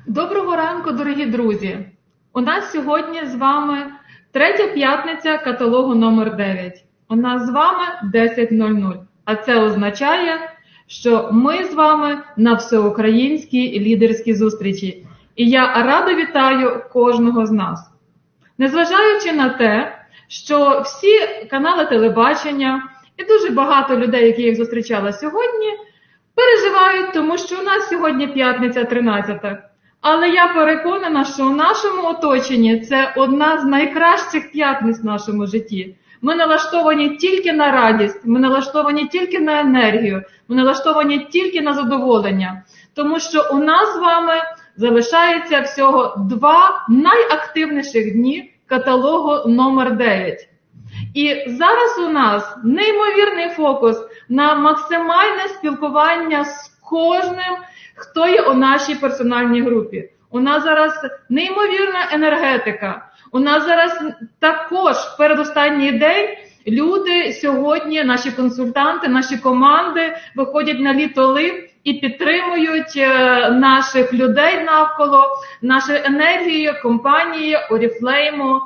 Доброго ранку, дорогі друзі! У нас сьогодні з вами третя п'ятниця каталогу номер 9. У нас з вами 10:00. А це означає, що ми з вами на всеукраїнській лідерській зустрічі. І я радо вітаю кожного з нас. Незважаючи на те, що всі канали телебачення і дуже багато людей, які їх зустрічала сьогодні, переживають, тому що у нас сьогодні п'ятниця 13. Але я переконана, що у нашому оточенні це одна з найкращих п'ятниць в нашому житті. Ми налаштовані тільки на радість, ми налаштовані тільки на енергію, ми налаштовані тільки на задоволення. Тому що у нас з вами залишається всього 2 найактивніших дні каталогу номер 9. І зараз у нас неймовірний фокус на максимальне спілкування з кожним, хто є у нашій персональній групі. У нас зараз неймовірна енергетика. У нас зараз також передостанній день люди сьогодні, наші консультанти, наші команди виходять на літо лив і підтримують наших людей навколо, нашу енергію, компанії, Oriflame,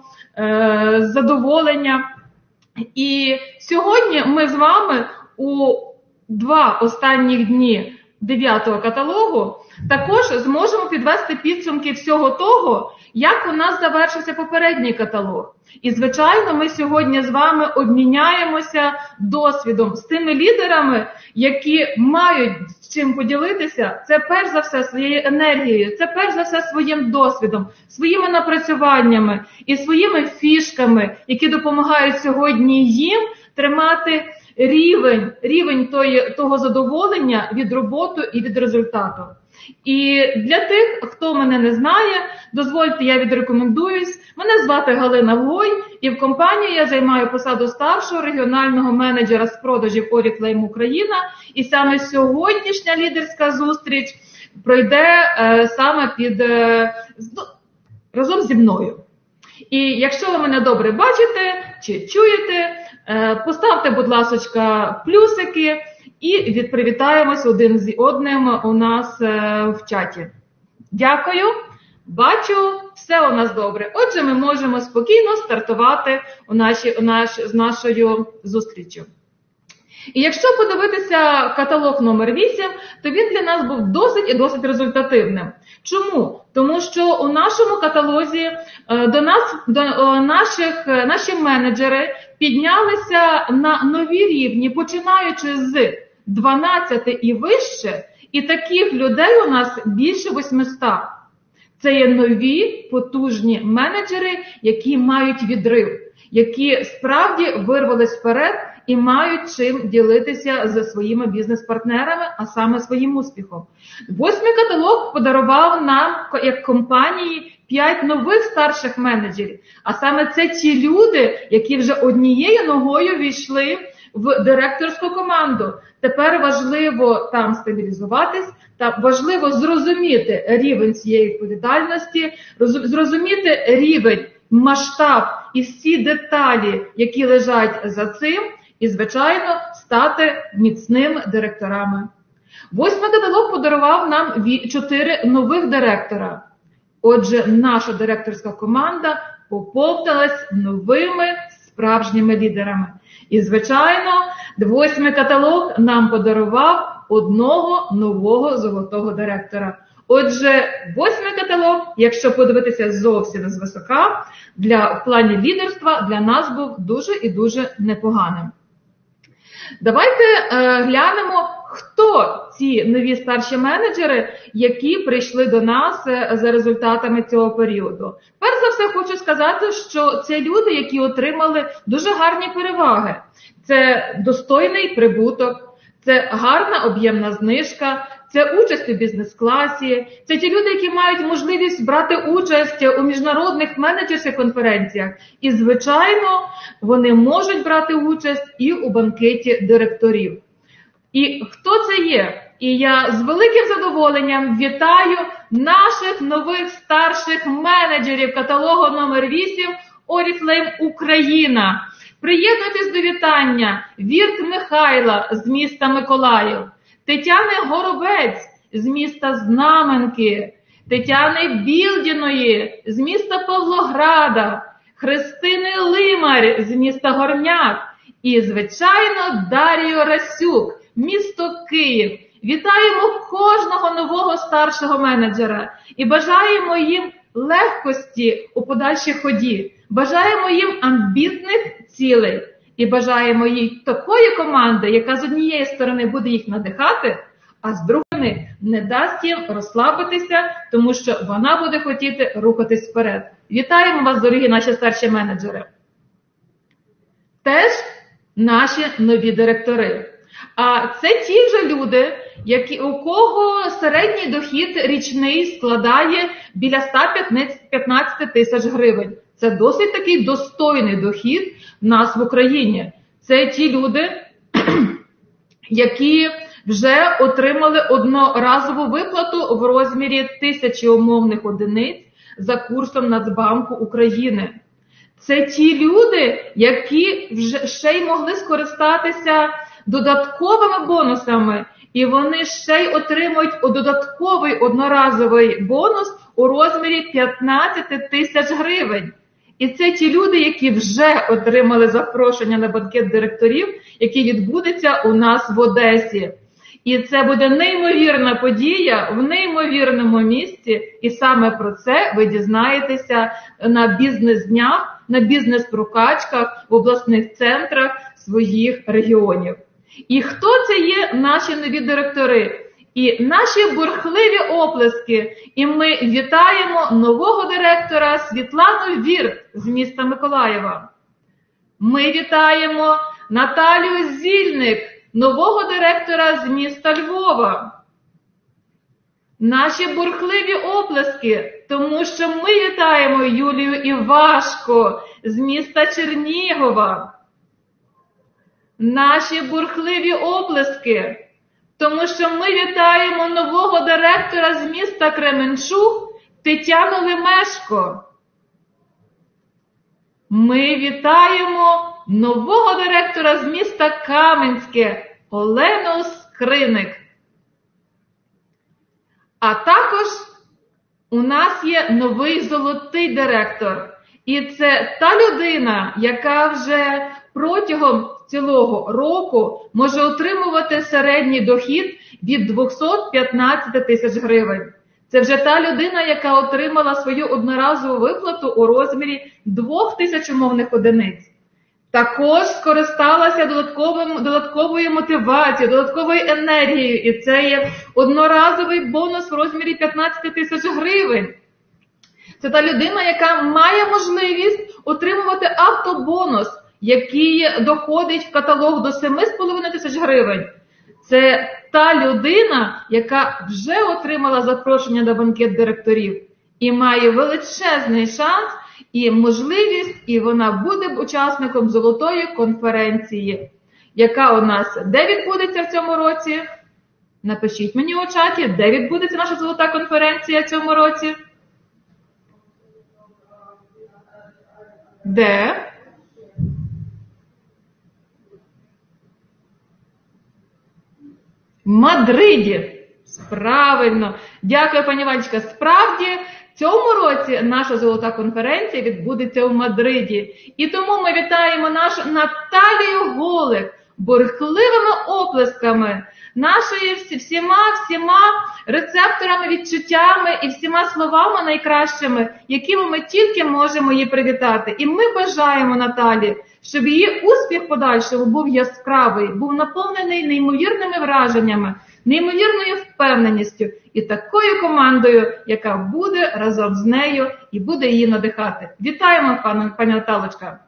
задоволення. І сьогодні ми з вами у 2 останніх дні 9-го каталогу також зможемо підвести підсумки всього того, як у нас завершився попередній каталог. І, звичайно, ми сьогодні з вами обміняємося досвідом з тими лідерами, які мають з чим поділитися. Це перш за все своєю енергією, це перш за все своїм досвідом, своїми напрацюваннями і своїми фішками, які допомагають сьогодні їм тримати рівень того задоволення від роботи і від результату. І для тих, хто мене не знає, дозвольте, я відрекомендуюсь. Мене звати Галина Вгой, і в компанії я займаю посаду старшого регіонального менеджера з продажів Oriflame Україна. І саме сьогоднішня лідерська зустріч пройде саме разом зі мною. І якщо ви мене добре бачите чи чуєте, поставте, будь ласочка, плюсики і привітаємось один з одним у нас в чаті. Дякую, бачу, все у нас добре. Отже, ми можемо спокійно стартувати з нашою зустрічю. І якщо подивитися каталог номер 8, то він для нас був досить результативним. Чому? Тому що у нашому каталозі наші менеджери піднялися на нові рівні, починаючи з 12 і вище, і таких людей у нас більше 800. Це є нові, потужні менеджери, які мають відрив, які справді вирвались вперед і мають чим ділитися зі своїми бізнес-партнерами, а саме своїм успіхом. 8-й каталог подарував нам, як компанії, 5 нових старших менеджерів. А саме це ті люди, які вже однією ногою війшли в директорську команду. Тепер важливо там стабілізуватись, та важливо зрозуміти рівень цієї відповідальності, зрозуміти рівень, масштаб і всі деталі, які лежать за цим, і, звичайно, стати міцними директорами. 8-й каталог подарував нам 4 нових директора. Отже, наша директорська команда поповнилась новими справжніми лідерами. І, звичайно, 8-й каталог нам подарував одного нового золотого директора. Отже, 8-й каталог, якщо подивитися зовсім звисока, в плані лідерства для нас був дуже і дуже непоганим. Давайте глянемо, хто ці нові старші менеджери, які прийшли до нас за результатами цього періоду. Перш за все хочу сказати, що це люди, які отримали дуже гарні переваги. Це достойний прибуток, це гарна об'ємна знижка, це участь у бізнес-класі, це ті люди, які мають можливість брати участь у міжнародних менеджерських конференціях. І, звичайно, вони можуть брати участь і у банкеті директорів. І хто це є? І я з великим задоволенням вітаю наших нових старших менеджерів каталогу номер 8 Oriflame Україна. Приєднуйтесь до вітання Вірк Михайла з міста Миколаїв, Тетяни Горобець з міста Знаменки, Тетяни Білдіної з міста Павлограда, Христини Лимар з міста Горняк і, звичайно, Дарію Расюк, місто Київ. Вітаємо кожного нового старшого менеджера і бажаємо їм легкості у подальшій ході, бажаємо їм амбітних цілей і бажаємо їм такої команди, яка з однієї сторони буде їх надихати, а з другої не дасть їм розслабитися, тому що вона буде хотіти рухатись вперед. Вітаємо вас, дорогі наші старші менеджери. Теж наші нові директори. А це ті вже люди, у кого середній дохід річний складає біля 115 тисяч гривень. Це досить такий достойний дохід в нас в Україні. Це ті люди, які вже отримали одноразову виплату в розмірі 1000 умовних одиниць за курсом Нацбанку України. Це ті люди, які вже ще й могли скористатися додатковими бонусами, і вони ще й отримують додатковий одноразовий бонус у розмірі 15 тисяч гривень. І це ті люди, які вже отримали запрошення на банкет директорів, який відбудеться у нас в Одесі. І це буде неймовірна подія в неймовірному місці, і саме про це ви дізнаєтеся на бізнес-днях, на бізнес-прокачках в обласних центрах своїх регіонів. І хто це є наші нові директори? І наші бурхливі оплески. І ми вітаємо нового директора Світлану Вірт з міста Миколаєва. Ми вітаємо Наталію Зільник, нового директора з міста Львова. Наші бурхливі оплески, тому що ми вітаємо Юлію Івашко з міста Чернігова. Наші бурхливі оплески, тому що ми вітаємо нового директора з міста Кременчуг Тетяну Лемешко. Ми вітаємо нового директора з міста Каменське Олену Скриник. А також у нас є новий золотий директор. І це та людина, яка вже протягом цілого року може отримувати середній дохід від 215 тисяч гривень. Це вже та людина, яка отримала свою одноразову виплату у розмірі 2000 умовних одиниць. Також скористалася додатковою мотивацією, додатковою енергією, і це є одноразовий бонус в розмірі 15 тисяч гривень. Це та людина, яка має можливість отримувати автобонус, який доходить в каталог до 7,5 тисяч гривень. Це та людина, яка вже отримала запрошення на банкет директорів і має величезний шанс і можливість, і вона буде учасником золотої конференції, яка у нас де відбудеться в цьому році? Напишіть мені у чаті, де відбудеться наша золота конференція в цьому році? Де? В Мадриді. Правильно. Дякую, пані Ванечка. Справді, в цьому році наша золота конференція відбудеться у Мадриді. І тому ми вітаємо нашу Наталію Голик бурхливими оплесками, нашою всіма рецепторами, відчуттями і всіма словами найкращими, якими ми тільки можемо її привітати. І ми бажаємо Наталі, щоб її успіх подальшого був яскравий, був наповнений неймовірними враженнями, неймовірною впевненістю і такою командою, яка буде разом з нею і буде її надихати. Вітаємо, пані Наталочка.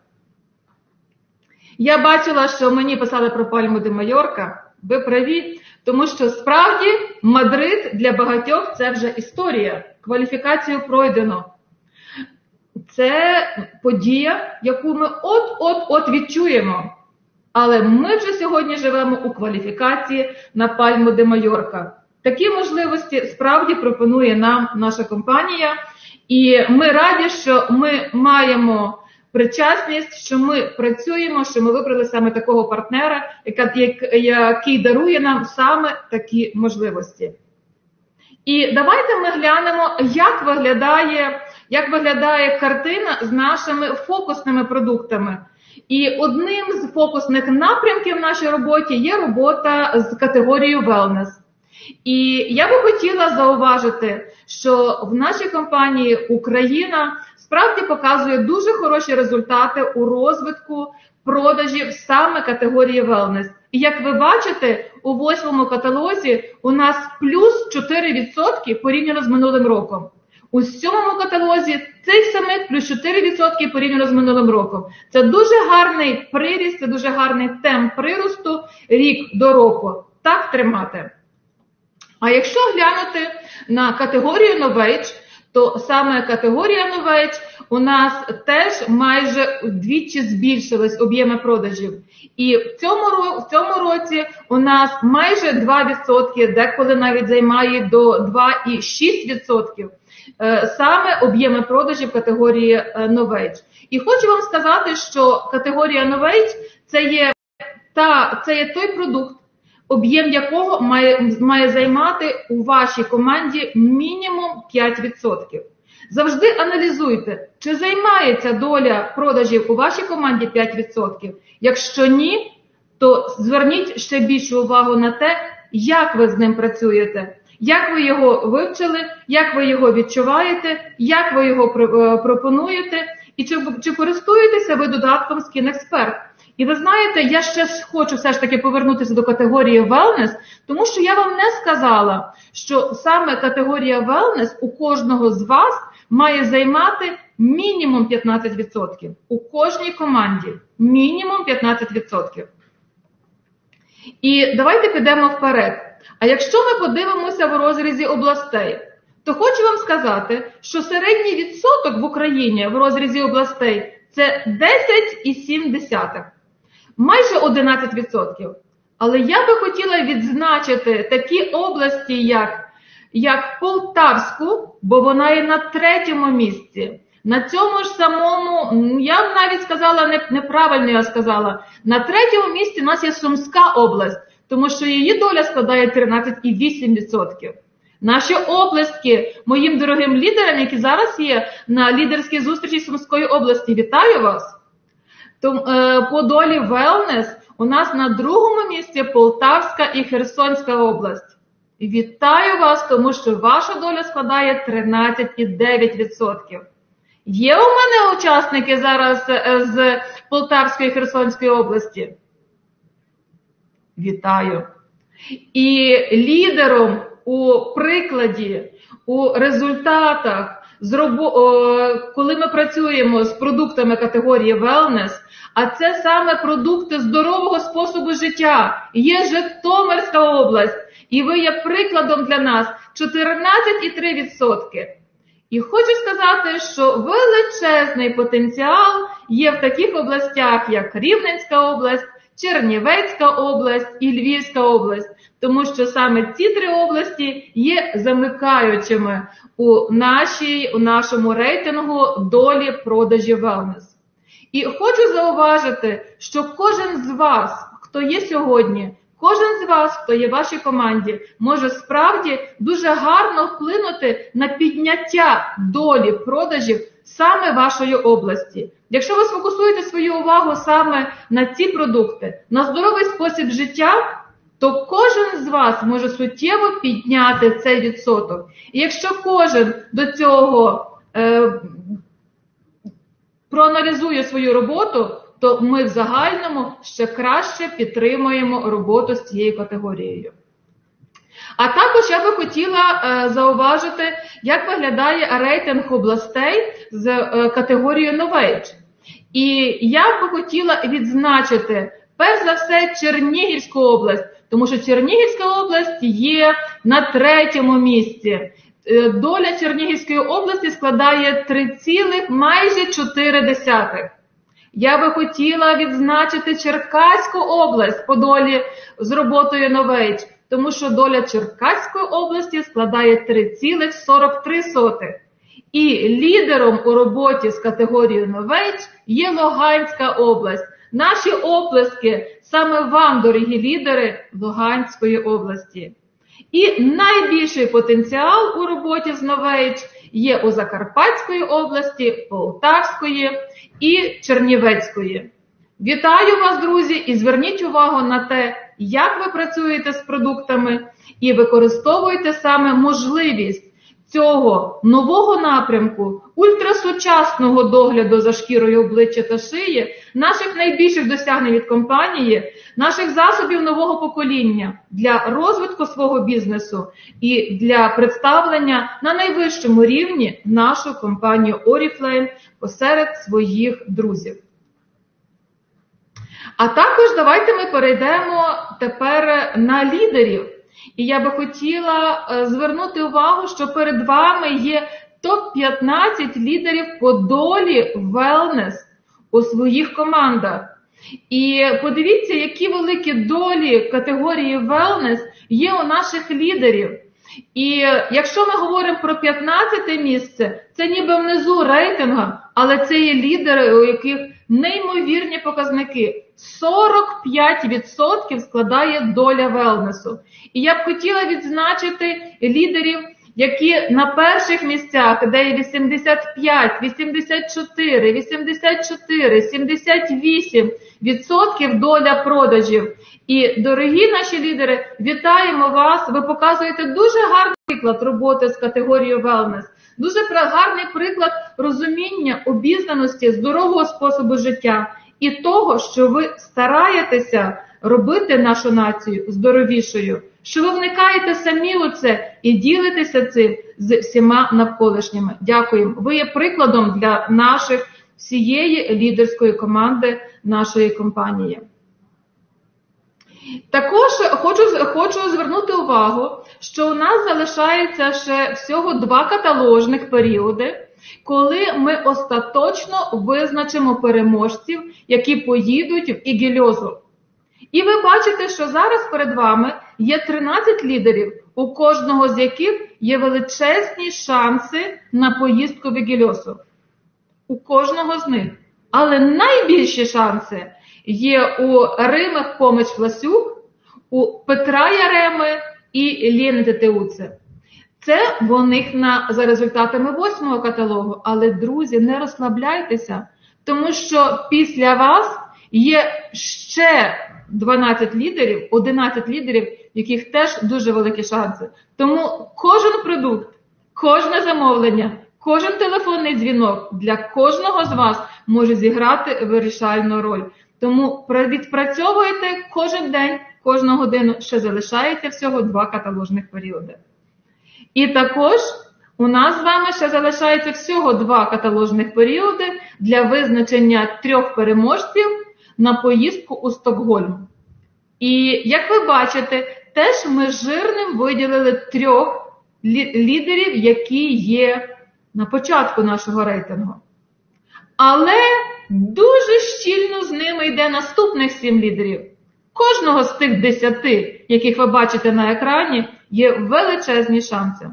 Я бачила, що мені писали про Пальму де Майорка. Ви праві, тому що справді Мадрид для багатьох – це вже історія. Кваліфікацію пройдено. Це подія, яку ми от-от-от відчуємо. Але ми вже сьогодні живемо у кваліфікації на Пальму де Майорка. Такі можливості справді пропонує нам наша компанія. І ми раді, що ми маємо причасність, що ми працюємо, що ми вибрали саме такого партнера, який дарує нам саме такі можливості. І давайте ми глянемо, як виглядає картина з нашими фокусними продуктами. І одним з фокусних напрямків в нашій роботі є робота з категорією wellness. І я би хотіла зауважити, що в нашій компанії Україна справді показує дуже хороші результати у розвитку продажів саме категорії wellness. І як ви бачите, у 8-му каталозі у нас плюс 4% порівняно з минулим роком. У 7-му каталозі цей самий плюс 4% порівняно з минулим роком. Це дуже гарний приріст, це дуже гарний темп приросту рік до року. Так тримати. А якщо глянути на категорію Novage, то саме категорія Novage у нас теж майже вдвічі збільшились об'єми продажів. І в цьому році у нас майже 2%, деколи навіть займає до 2,6%. Саме об'єми продажів категорії Novage. І хочу вам сказати, що категорія Novage це є той продукт, об'єм якого має займати у вашій команді мінімум 5%. Завжди аналізуйте, чи займається доля продажів у вашій команді 5%. Якщо ні, то зверніть ще більшу увагу на те, як ви з ним працюєте, як ви його вивчили, як ви його відчуваєте, як ви його пропонуєте і чи користуєтеся ви додатком Skin Expert. І ви знаєте, я ще хочу все ж таки повернутися до категорії wellness, тому що я вам не сказала, що саме категорія wellness у кожного з вас має займати мінімум 15%. У кожній команді мінімум 15%. І давайте підемо вперед. А якщо ми подивимося в розрізі областей, то хочу вам сказати, що середній відсоток в Україні в розрізі областей – це 10,7%. Майже 11%. Але я би хотіла відзначити такі області, як Полтавську, бо вона є на 3-му місці. На цьому ж самому, я б навіть сказала, неправильно я сказала, на 3-му місці у нас є Сумська область, тому що її доля складає 13,8%. Наші оплески моїм дорогим лідерам, які зараз є на лідерській зустрічі Сумської області. Вітаю вас! По долі wellness у нас на 2-му місці Полтавська і Херсонська область. Вітаю вас, тому що ваша доля складає 13,9%. Є у мене учасники зараз з Полтавської і Херсонської області? Вітаю! І лідером у прикладі, у результатах, коли ми працюємо з продуктами категорії wellness, а це саме продукти здорового способу життя, є Житомирська область, і ви є прикладом для нас 14,3%. І хочу сказати, що величезний потенціал є в таких областях, як Рівненська область, Чернівецька область і Львівська область, тому що саме ці 3 області є замикаючими у нашому рейтингу долі продажів wellness. І хочу зауважити, що кожен з вас, хто є сьогодні, кожен з вас, хто є в вашій команді, може справді дуже гарно вплинути на підняття долі продажів саме вашої області. Якщо ви сфокусуєте свою увагу саме на ці продукти, на здоровий спосіб життя, то кожен з вас може суттєво підняти цей відсоток. І якщо кожен до цього проаналізує свою роботу, то ми в загальному ще краще підтримуємо роботу з цією категорією. А також я би хотіла зауважити, як виглядає рейтинг областей з категорією Novage. І я би хотіла відзначити, перш за все, Чернігівську область, тому що Чернігівська область є на 3-му місці. Доля Чернігівської області складає майже 3,4%. Я би хотіла відзначити Черкаську область по долі з роботою Novage, тому що доля Черкаської області складає 3,43%. І лідером у роботі з категорією Novage є Луганська область. Наші оплески саме вам, дорогі лідери Луганської області. І найбільший потенціал у роботі з Новейдж є у Закарпатської області, Полтавської і Чернівецької. Вітаю вас, друзі, і зверніть увагу на те, як ви працюєте з продуктами і використовуєте саме можливість цього нового напрямку, ультрасучасного догляду за шкірою обличчя та шиї, наших найбільших досягнень від компанії, наших засобів нового покоління для розвитку свого бізнесу і для представлення на найвищому рівні нашу компанію Oriflame посеред своїх друзів. А також давайте ми перейдемо тепер на лідерів. І я би хотіла звернути увагу, що перед вами є топ-15 лідерів по долі wellness у своїх командах. І подивіться, які великі долі категорії wellness є у наших лідерів. І якщо ми говоримо про 15 місце, це ніби внизу рейтинга, але це є лідери, у яких неймовірні показники. 45% складає доля велнесу. І я б хотіла відзначити лідерів, які на перших місцях, де є 85, 84, 84, 78% доля продажів. І, дорогі наші лідери, вітаємо вас! Ви показуєте дуже гарний приклад роботи з категорією wellness. Дуже гарний приклад розуміння, обізнаності, здорового способу життя і того, що ви стараєтеся робити нашу націю здоровішою, що ви вникаєте самі у це і ділитеся цим з всіма навколишніми. Дякуємо. Ви є прикладом для наших всієї лідерської команди нашої компанії. Також хочу звернути увагу, що у нас залишається ще всього 2 каталожних періоди, коли ми остаточно визначимо переможців, які поїдуть в Ігільозу. І ви бачите, що зараз перед вами є 13 лідерів, у кожного з яких є величезні шанси на поїздку в Ігільозу. У кожного з них. Але найбільші шанси є у Рими Хомич-Власюк, у Петра Яреми і Лєни Тетеуце. Це в них за результатами 8-го каталогу. Але, друзі, не розслабляйтеся, тому що після вас є ще 12 лідерів, 11 лідерів, яких теж дуже великі шанси. Тому кожен продукт, кожне замовлення, кожен телефонний дзвінок для кожного з вас може зіграти вирішальну роль. Тому відпрацьовуйте кожен день, кожну годину, ще залишається всього 2 каталожних періоди. І також у нас з вами ще залишається всього 2 каталожних періоди для визначення 3 переможців на поїздку у Стокгольм. І, як ви бачите, теж ми жирним виділили 3 лідерів, які є на початку нашого рейтингу. Але дуже щільно з ними йде наступних 7 лідерів. Кожного з тих 10, яких ви бачите на екрані, є величезні шанси.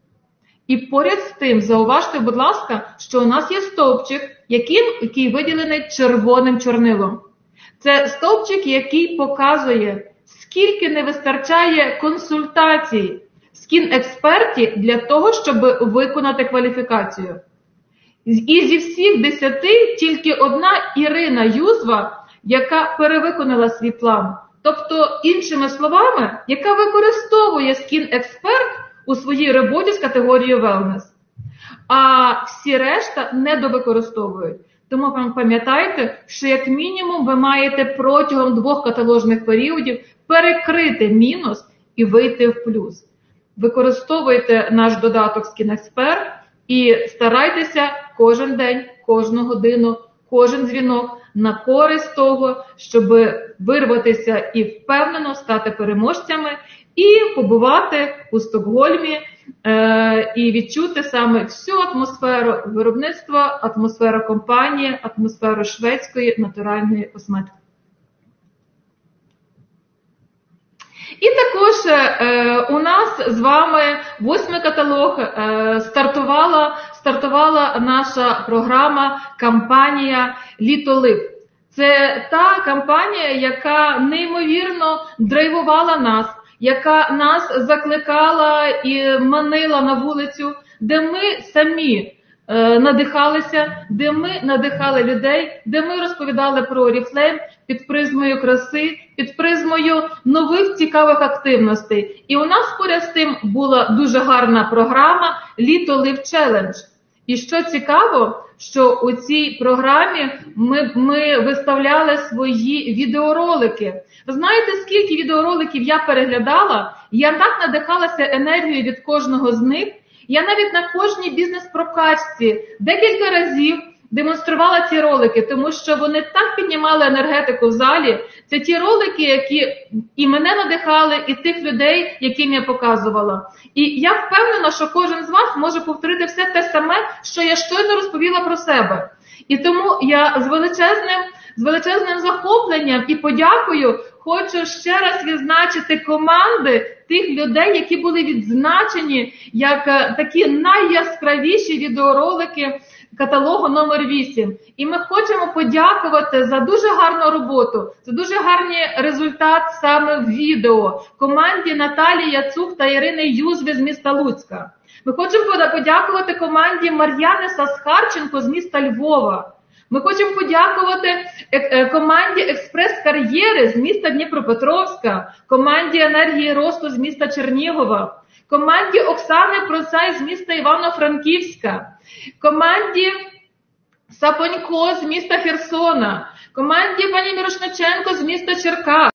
І поряд з тим, зауважте, будь ласка, що у нас є стовпчик, який виділений червоним чорнилом. Це стовпчик, який показує, скільки не вистачає консультацій скін-експертів для того, щоб виконати кваліфікацію. І зі всіх 10 тільки одна Ірина Юзва, яка перевиконала свій план. Тобто, іншими словами, яка використовує скін-експерт у своїй роботі з категорією wellness. А всі решта недовикористовують. Тому пам'ятайте, що як мінімум ви маєте протягом 2 каталожних періодів перекрити мінус і вийти в плюс. Використовуйте наш додаток Skin-Expert і старайтеся кожен день, кожну годину, кожен дзвінок на користь того, щоб вирватися і впевнено стати переможцями і побувати у Стокгольмі і відчути саме всю атмосферу виробництва, атмосферу компанії, атмосферу шведської натуральної косметики. І також у нас з вами 8-й каталог стартувала наша програма «Кампанія Літолип». Це та кампанія, яка неймовірно драйвувала нас, яка нас закликала і манила на вулицю, де ми самі надихалися, де ми надихали людей, де ми розповідали про Oriflame під призмою краси, під призмою нових цікавих активностей. І у нас поряд з тим була дуже гарна програма «Літо Live Challenge». І що цікаво, що у цій програмі ми виставляли свої відеоролики. Ви знаєте, скільки відеороликів я переглядала? Я так надихалася енергією від кожного з них. Я навіть на кожній бізнес-прокачці декілька разів демонструвала ці ролики, тому що вони так піднімали енергетику в залі. Це ті ролики, які і мене надихали, і тих людей, яким я показувала. І я впевнена, що кожен з вас може повторити все те саме, що я щойно розповіла про себе. І тому я з величезним захопленням і подякою хочу ще раз відзначити команди тих людей, які були відзначені як такі найяскравіші відеоролики каталогу номер 8. І ми хочемо подякувати за дуже гарну роботу, за дуже гарний результат саме в відео команді Наталії Яцук та Ірини Юзви з міста Луцька. Ми хочемо подякувати команді Мар'яни Сасхарченко з міста Львова. Ми хочемо подякувати команді «Експрес-кар'єри» з міста Дніпропетровська, команді «Енергії росту» з міста Чернігова, команді Оксани Процай з міста Івано-Франківська, команді Сапонько з міста Херсона, команді пані Мірошниченко з міста Черкас,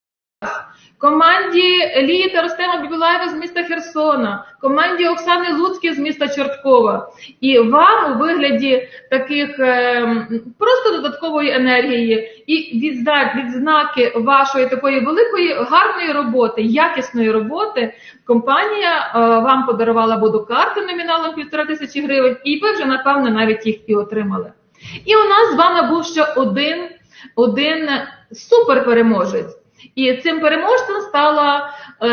команді Лії та Ростема Бібілаєва з міста Херсона, команді Оксани Луцької з міста Чорткова. І вам у вигляді таких просто додаткової енергії і відзнаки вашої такої великої, гарної роботи, якісної роботи, компанія вам подарувала бодокарти номіналом 1500 гривень, і ви вже, напевно, навіть їх і отримали. І у нас з вами був ще один суперпереможець. І цим переможцем стала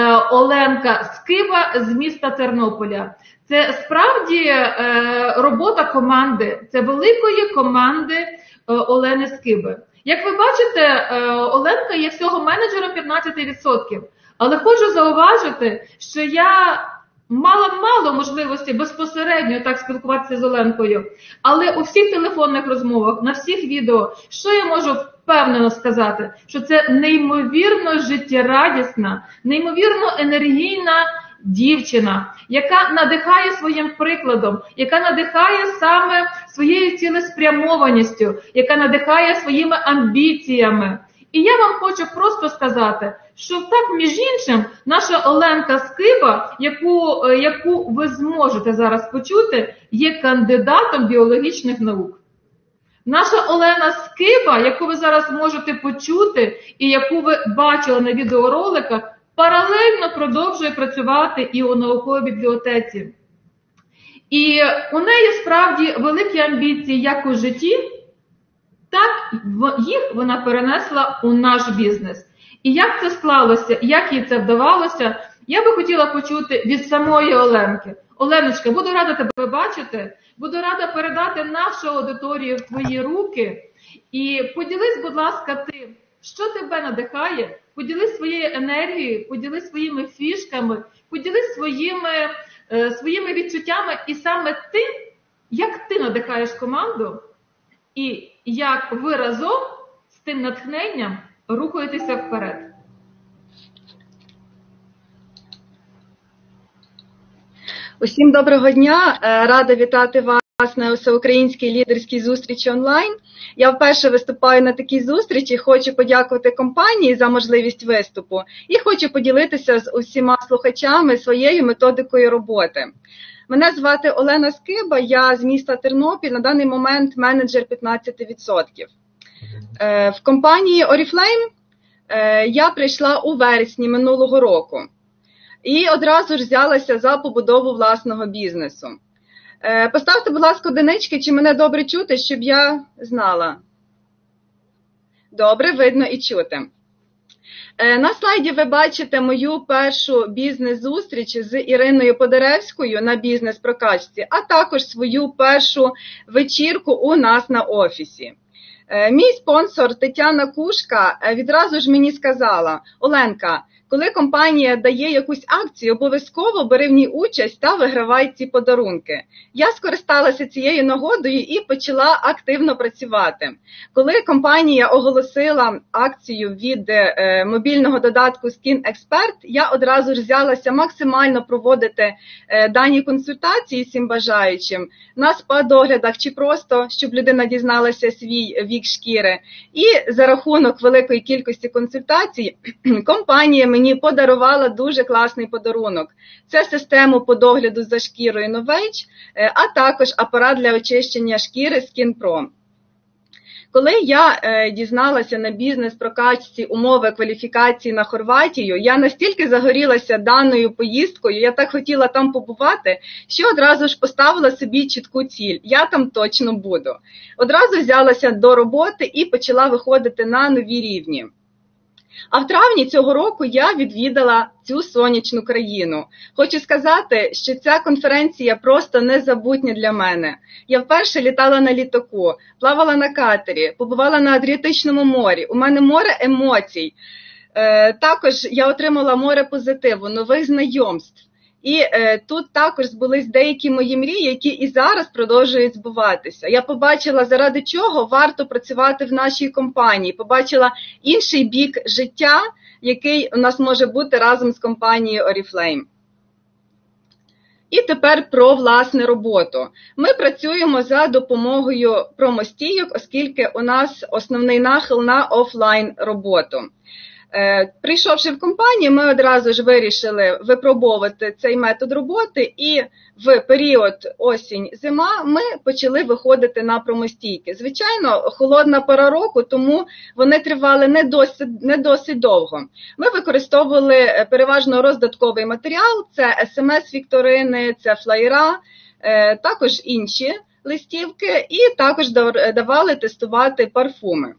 Оленка Скиба з міста Тернополя. Це справді робота команди, це великої команди Олени Скиби. Як ви бачите, Оленка є всього менеджером 15%. Але хочу зауважити, що я мала мало можливості безпосередньо так спілкуватися з Оленкою. Але у всіх телефонних розмовах, на всіх відео, що я можу впевнено сказати, що це неймовірно життєрадісна, неймовірно енергійна дівчина, яка надихає своїм прикладом, яка надихає саме своєю цілеспрямованістю, яка надихає своїми амбіціями. І я вам хочу просто сказати, що так, між іншим, наша Оленка Скиба, яку ви зможете зараз почути, є кандидатом біологічних наук. Наша Олена Скиба, яку ви зараз можете почути і яку ви бачили на відеороликах, паралельно продовжує працювати і у науковій бібліотеці. І у неї справді великі амбіції як у житті, так їх вона перенесла у наш бізнес. І як це склалося, як їй це вдавалося, я би хотіла почути від самої Оленки. Оленочка, буду рада тебе бачити, буду рада передати нашу аудиторію в твої руки. І поділись, будь ласка, тим, що тебе надихає, поділись своєю енергією, поділись своїми фішками, поділись своїми відчуттями і саме тим, як ти надихаєш команду і як ви разом з тим натхненням рухаєтеся вперед. Усім доброго дня! Рада вітати вас на всеукраїнській лідерській зустрічі онлайн. Я вперше виступаю на такій зустрічі, хочу подякувати компанії за можливість виступу і хочу поділитися з усіма слухачами своєю методикою роботи. Мене звати Олена Скиба, я з міста Тернопіль, на даний момент менеджер 15%. В компанії Oriflame я прийшла у вересні минулого року і одразу ж взялася за побудову власного бізнесу. Поставте, будь ласка, одинички, чи мене добре чути, щоб я знала. Добре, видно і чути. На слайді ви бачите мою першу бізнес-зустріч з Іриною Подеревською на бізнес-прокачці, а також свою першу вечірку у нас на офісі. Мій спонсор Тетяна Кушка відразу ж мені сказала: Оленка, Коли компанія дає якусь акцію, обов'язково бери в ній участь та вигравай ці подарунки. Я скористалася цією нагодою і почала активно працювати. Коли компанія оголосила акцію від мобільного додатку Skin Expert, я одразу ж взялася максимально проводити дані консультації всім бажаючим на спа-доглядах чи просто, щоб людина дізналася свій вік шкіри. І за рахунок великої кількості консультацій компанія мені подарувала дуже класний подарунок. Це систему по догляду за шкірою Novage, а також апарат для очищення шкіри Skin Pro. Коли я дізналася на бізнес-прокачці умови кваліфікації на Хорватію, я настільки загорілася даною поїздкою, я так хотіла там побувати, що одразу ж поставила собі чітку ціль. Я там точно буду. Одразу взялася до роботи і почала виходити на нові рівні. А в травні цього року я відвідала цю сонячну країну. Хочу сказати, що ця конференція просто незабутня для мене. Я вперше літала на літаку, плавала на катері, побувала на Адріатичному морі. У мене море емоцій. Також я отримала море позитиву, нових знайомств. І тут також збулись деякі мої мрії, які і зараз продовжують збуватися. Я побачила, заради чого варто працювати в нашій компанії. Побачила інший бік життя, який у нас може бути разом з компанією Oriflame. І тепер про власне роботу. Ми працюємо за допомогою промостійок, оскільки у нас основний нахил на офлайн роботу. Прийшовши в компанію, ми одразу ж вирішили випробовувати цей метод роботи, і в період осінь-зима ми почали виходити на промостійки. Звичайно, холодна пора року, тому вони тривали не досить довго. Ми використовували переважно роздатковий матеріал, це SMS-вікторини, це флаєра, також інші листівки, і також давали тестувати парфуми.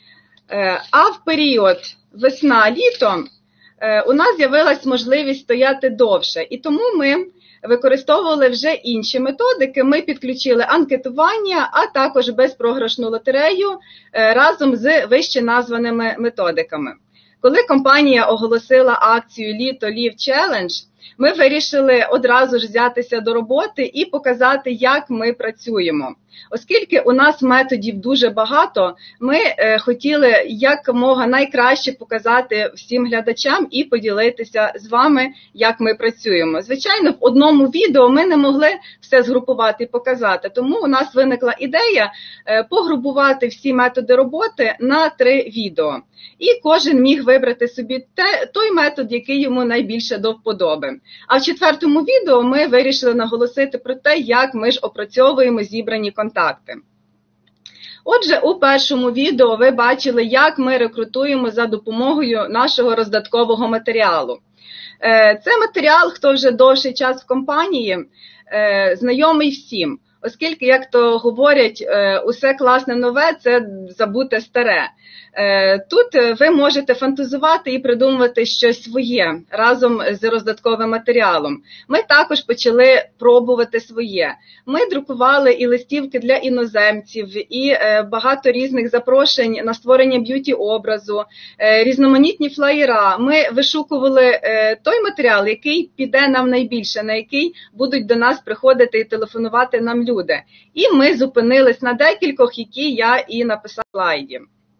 А в період весна-літо у нас з'явилась можливість стояти довше, і тому ми використовували вже інші методики. Ми підключили анкетування, а також безпрограшну лотерею разом з вище названими методиками. Коли компанія оголосила акцію «Літо Лів Челендж», ми вирішили одразу ж взятися до роботи і показати, як ми працюємо. Оскільки у нас методів дуже багато, ми хотіли якомога найкраще показати всім глядачам і поділитися з вами, як ми працюємо. Звичайно, в одному відео ми не могли все згрупувати і показати, тому у нас виникла ідея погрупувати всі методи роботи на 3 відео. І кожен міг вибрати собі той метод, який йому найбільше до вподоби. А в 4-му відео ми вирішили наголосити про те, як ми ж опрацьовуємо зібрані контакти. Отже, у першому відео ви бачили, як ми рекрутуємо за допомогою нашого роздаткового матеріалу. Це матеріал, хто вже довший час в компанії, знайомий всім. Оскільки, як то говорять, усе класне нове – це забуте старе. Тут ви можете фантазувати і придумувати щось своє разом з роздатковим матеріалом. Ми також почали пробувати своє. Ми друкували і листівки для іноземців, і багато різних запрошень на створення б'юті-образу, різноманітні флаєра. Ми вишукували той матеріал, який піде нам найбільше, на який будуть до нас приходити і телефонувати нам люди. І ми зупинились на декількох, які я і написала в слайді.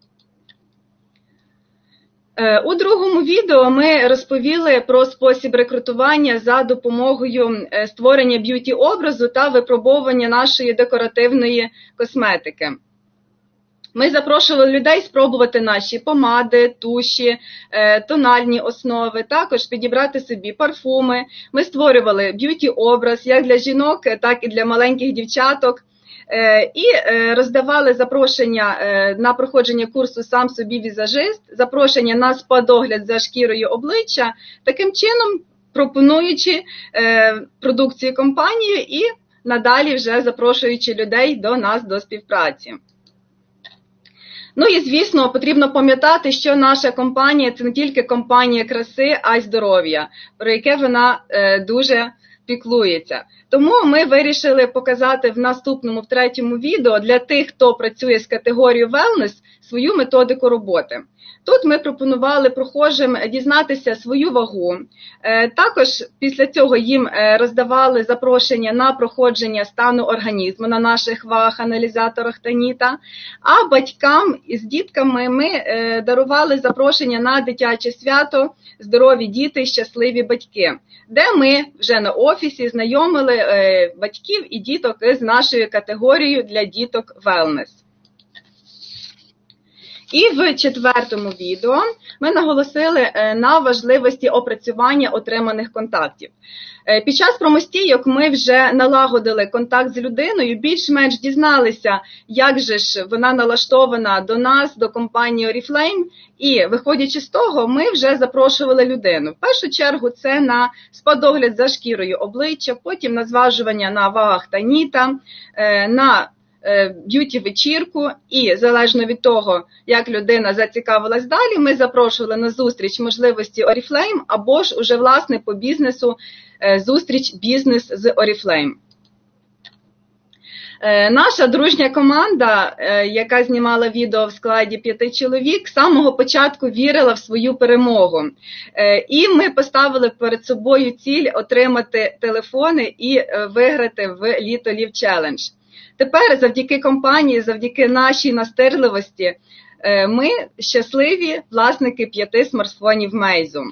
У другому відео ми розповіли про спосіб рекрутування за допомогою створення б'юті-образу та випробовування нашої декоративної косметики. Ми запрошували людей спробувати наші помади, туші, тональні основи, також підібрати собі парфуми. Ми створювали б'юті-образ як для жінок, так і для маленьких дівчаток. І роздавали запрошення на проходження курсу «Сам собі візажист», запрошення на спа-догляд за шкірою обличчя, таким чином пропонуючи продукцію компанії і надалі вже запрошуючи людей до нас до співпраці. Ну і, звісно, потрібно пам'ятати, що наша компанія – це не тільки компанія краси, а й здоров'я, про яке вона дуже піклується. Тому ми вирішили показати в наступному, в 3-му відео для тих, хто працює з категорією wellness, свою методику роботи. Тут ми пропонували прохожим дізнатися свою вагу. Також після цього їм роздавали запрошення на проходження стану організму на наших ваг-аналізаторах Таніта, а батькам з дітками ми дарували запрошення на дитяче свято «Здорові діти, щасливі батьки», де ми вже на офісі знайомили батьків і діток з нашою категорією для діток «Wellness». І в 4-му відео ми наголосили на важливості опрацювання отриманих контактів. Під час промостійок ми вже налагодили контакт з людиною, більш-менш дізналися, як же ж вона налаштована до нас, до компанії Oriflame, і, виходячи з того, ми вже запрошували людину. В першу чергу це на спа-догляд за шкірою обличчя, потім на зважування на вагах Таніта, на б'юті-вечірку, і залежно від того, як людина зацікавилась далі, ми запрошували на зустріч можливості Oriflame або ж уже, власне, по бізнесу зустріч бізнес з Oriflame. Наша дружня команда, яка знімала відео в складі 5 чоловік, з самого початку вірила в свою перемогу. І ми поставили перед собою ціль отримати телефони і виграти в Літо Лів Челендж. Тепер завдяки компанії, завдяки нашій настирливості, ми щасливі власники 5 смартфонів Meizu.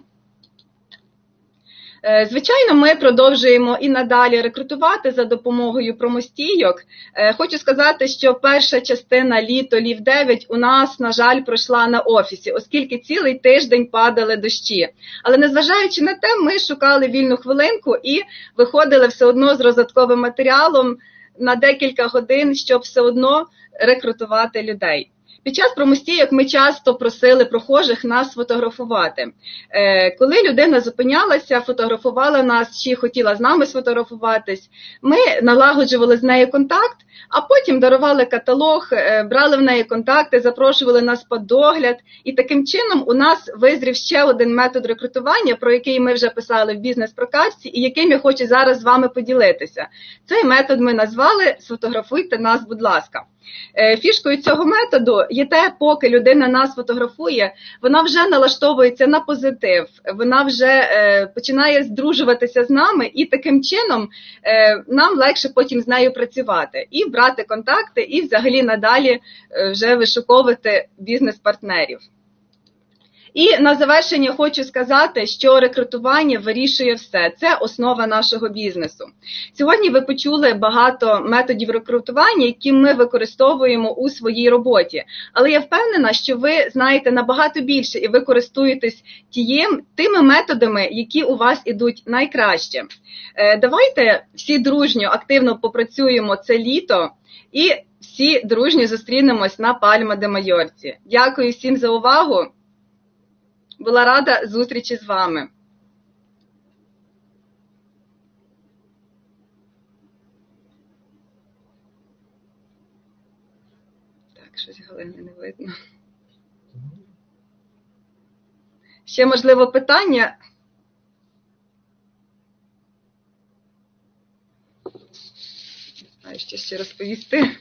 Звичайно, ми продовжуємо і надалі рекрутувати за допомогою промостійок. Хочу сказати, що перша частина Літо Лів 9 у нас, на жаль, пройшла на офісі, оскільки цілий тиждень падали дощі. Але незважаючи на те, ми шукали вільну хвилинку і виходили все одно з розвитковим матеріалом на декілька годин, щоб все одно рекрутувати людей. Під час промостійок ми часто просили прохожих нас сфотографувати. Коли людина зупинялася, фотографувала нас чи хотіла з нами сфотографуватись, ми налагоджували з нею контакт, а потім дарували каталог, брали в неї контакти, запрошували нас під догляд. І таким чином у нас визрів ще один метод рекрутування, про який ми вже писали в бізнес-прокатці і яким я хочу зараз з вами поділитися. Цей метод ми назвали «Сфотографуйте нас, будь ласка». Фішкою цього методу є те, поки людина нас фотографує, вона вже налаштовується на позитив, вона вже починає здружуватися з нами, і таким чином нам легше потім з нею працювати, і брати контакти, і взагалі надалі вже вишуковувати бізнес-партнерів. І на завершення хочу сказати, що рекрутування вирішує все. Це основа нашого бізнесу. Сьогодні ви почули багато методів рекрутування, які ми використовуємо у своїй роботі. Але я впевнена, що ви знаєте набагато більше і ви користуєтесь тими методами, які у вас ідуть найкраще. Давайте всі дружньо, активно попрацюємо це літо і всі дружньо зустрінемось на Пальма де Майорці. Дякую всім за увагу. Була рада зустрічі з вами. Так, щось Галини не видно. Ще, можливо, питання? Не знаю, що ще розповісти.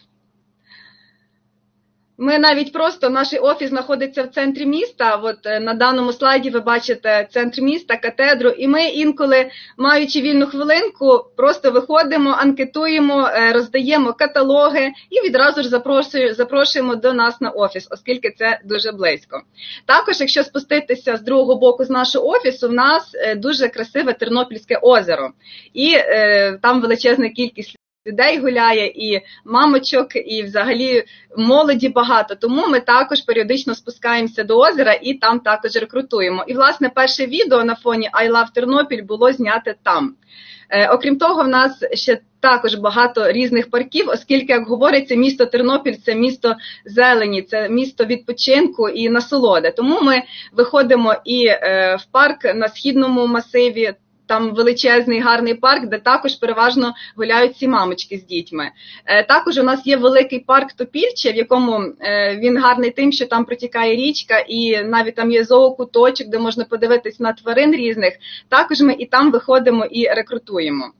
Ми навіть просто, наш офіс знаходиться в центрі міста, от на даному слайді ви бачите центр міста, катедру, і ми інколи, маючи вільну хвилинку, просто виходимо, анкетуємо, роздаємо каталоги і відразу ж запрошуємо до нас на офіс, оскільки це дуже близько. Також, якщо спуститися з другого боку з нашого офісу, в нас дуже красиве Тернопільське озеро, і там величезна кількість людей гуляє, і мамочок, і взагалі молоді багато. Тому ми також періодично спускаємося до озера і там також рекрутуємо. І, власне, перше відео на фоні I Love Тернопіль було зняте там. Окрім того, в нас ще також багато різних парків, оскільки, як говориться, місто Тернопіль – це місто зелені, це місто відпочинку і насолоди. Тому ми виходимо і в парк на східному масиві, там величезний гарний парк, де також переважно гуляють ці мамочки з дітьми. Також у нас є великий парк Топільче, в якому він гарний тим, що там протікає річка, і навіть там є зоокуточок, де можна подивитись на тварин різних. Також ми і там виходимо і рекрутуємо.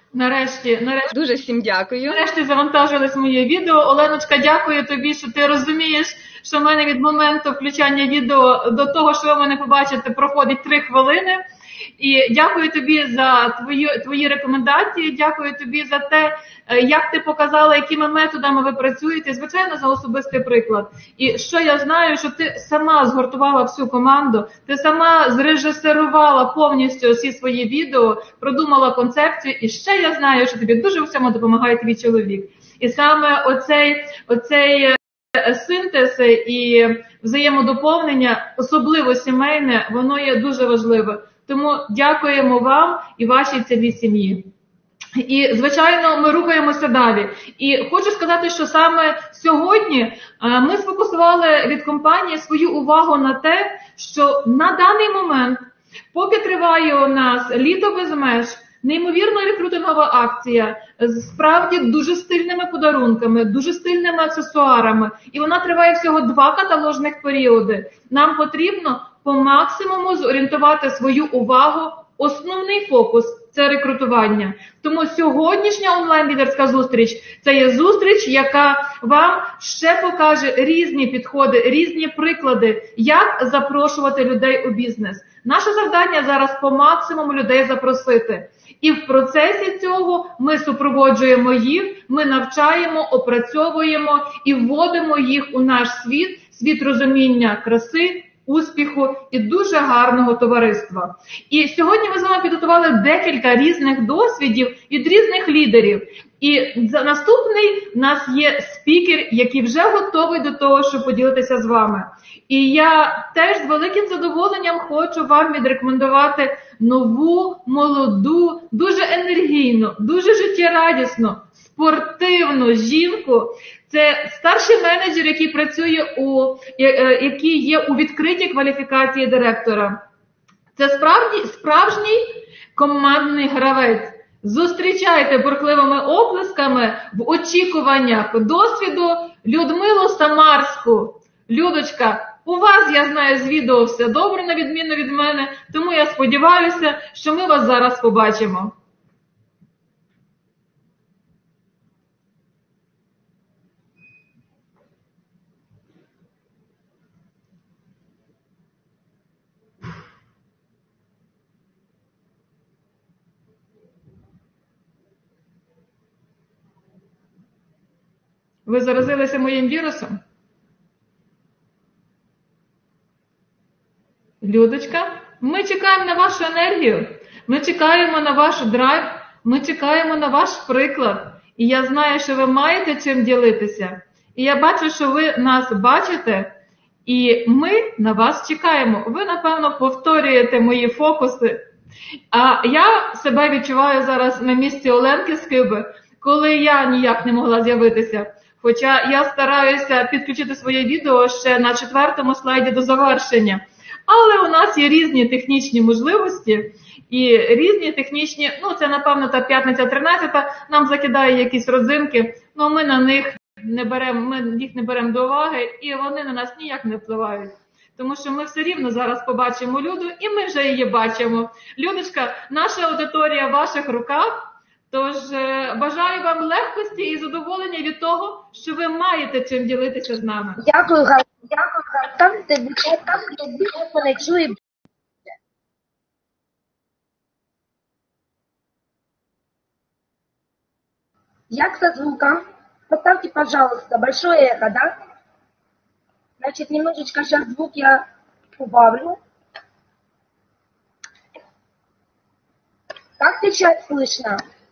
Нарешті Дуже всім дякую. нарешті завантажилось моє відео. Оленочка, дякую тобі, що ти розумієш, що в мене від моменту включання відео до того, що ви мене побачите, проходить 3 хвилини. І дякую тобі за твої рекомендації, дякую тобі за те, як ти показала, якими методами ви працюєте, звичайно, за особистий приклад. І що я знаю, що ти сама згуртувала всю команду, ти сама зрежисерувала повністю всі свої відео, продумала концепцію, і ще я знаю, що тобі дуже в цьому допомагає твій чоловік. І саме оцей синтез і взаємодоповнення, особливо сімейне, воно є дуже важливе. Тому дякуємо вам і вашій цілій сім'ї. І, звичайно, ми рухаємося далі. І хочу сказати, що саме сьогодні ми сфокусували від компанії свою увагу на те, що на даний момент, поки триває у нас літо без меж, неймовірно рекрутингова акція, справді дуже стильними подарунками, дуже стильними аксесуарами. І вона триває всього 2 каталожних періоди. Нам потрібно по максимуму зорієнтувати свою увагу. Основний фокус – це рекрутування. Тому сьогоднішня онлайн-лідерська зустріч – це є зустріч, яка вам ще покаже різні підходи, різні приклади, як запрошувати людей у бізнес. Наше завдання зараз по максимуму людей запросити. І в процесі цього ми супроводжуємо їх, ми навчаємо, опрацьовуємо і вводимо їх у наш світ, світ розуміння краси, успіху і дуже гарного товариства. І сьогодні ми з вами підготували декілька різних досвідів від різних лідерів. І наступний в нас є спікер, який вже готовий до того, щоб поділитися з вами. І я теж з великим задоволенням хочу вам відрекомендувати нову, молоду, дуже енергійну, дуже життєрадісну, спортивну жінку. Це старший менеджер, який працює який є у відкритій кваліфікації директора. Це справжній командний гравець. Зустрічайте бурхливими оплесками в очікуваннях досвіду Людмилу Самарську. Людочка, у вас, я знаю, з відео все добре, на відміну від мене, тому я сподіваюся, що ми вас зараз побачимо. Ви заразилися моїм вірусом? Людочка, ми чекаємо на вашу енергію, ми чекаємо на ваш драйв, ми чекаємо на ваш приклад. І я знаю, що ви маєте чим ділитися. І я бачу, що ви нас бачите, і ми на вас чекаємо. Ви, напевно, повторюєте мої фокуси. А я себе відчуваю зараз на місці Оленки Скиби, коли я ніяк не могла з'явитися. Хоча я стараюся підключити своє відео ще на 4-му слайді до завершення. Але у нас є різні технічні можливості і різні технічні, це, напевно, та п'ятниця 13-та нам закидає якісь родзинки, але ми на них їх не беремо до уваги, і вони на нас ніяк не впливають. Тому що ми все рівно зараз побачимо Люду, і ми вже її бачимо. Людочка, наша аудиторія в ваших руках. Тож бажаю вам легкості і задоволення від того, що ви маєте чим ділитися з нами. Дякую, Галина. Там ніхто не чує. Як со звуком? Поставьте, пожалуйста, большое эхо, да? Значит, немножечко сейчас звук я убавлю. Как сейчас слышно?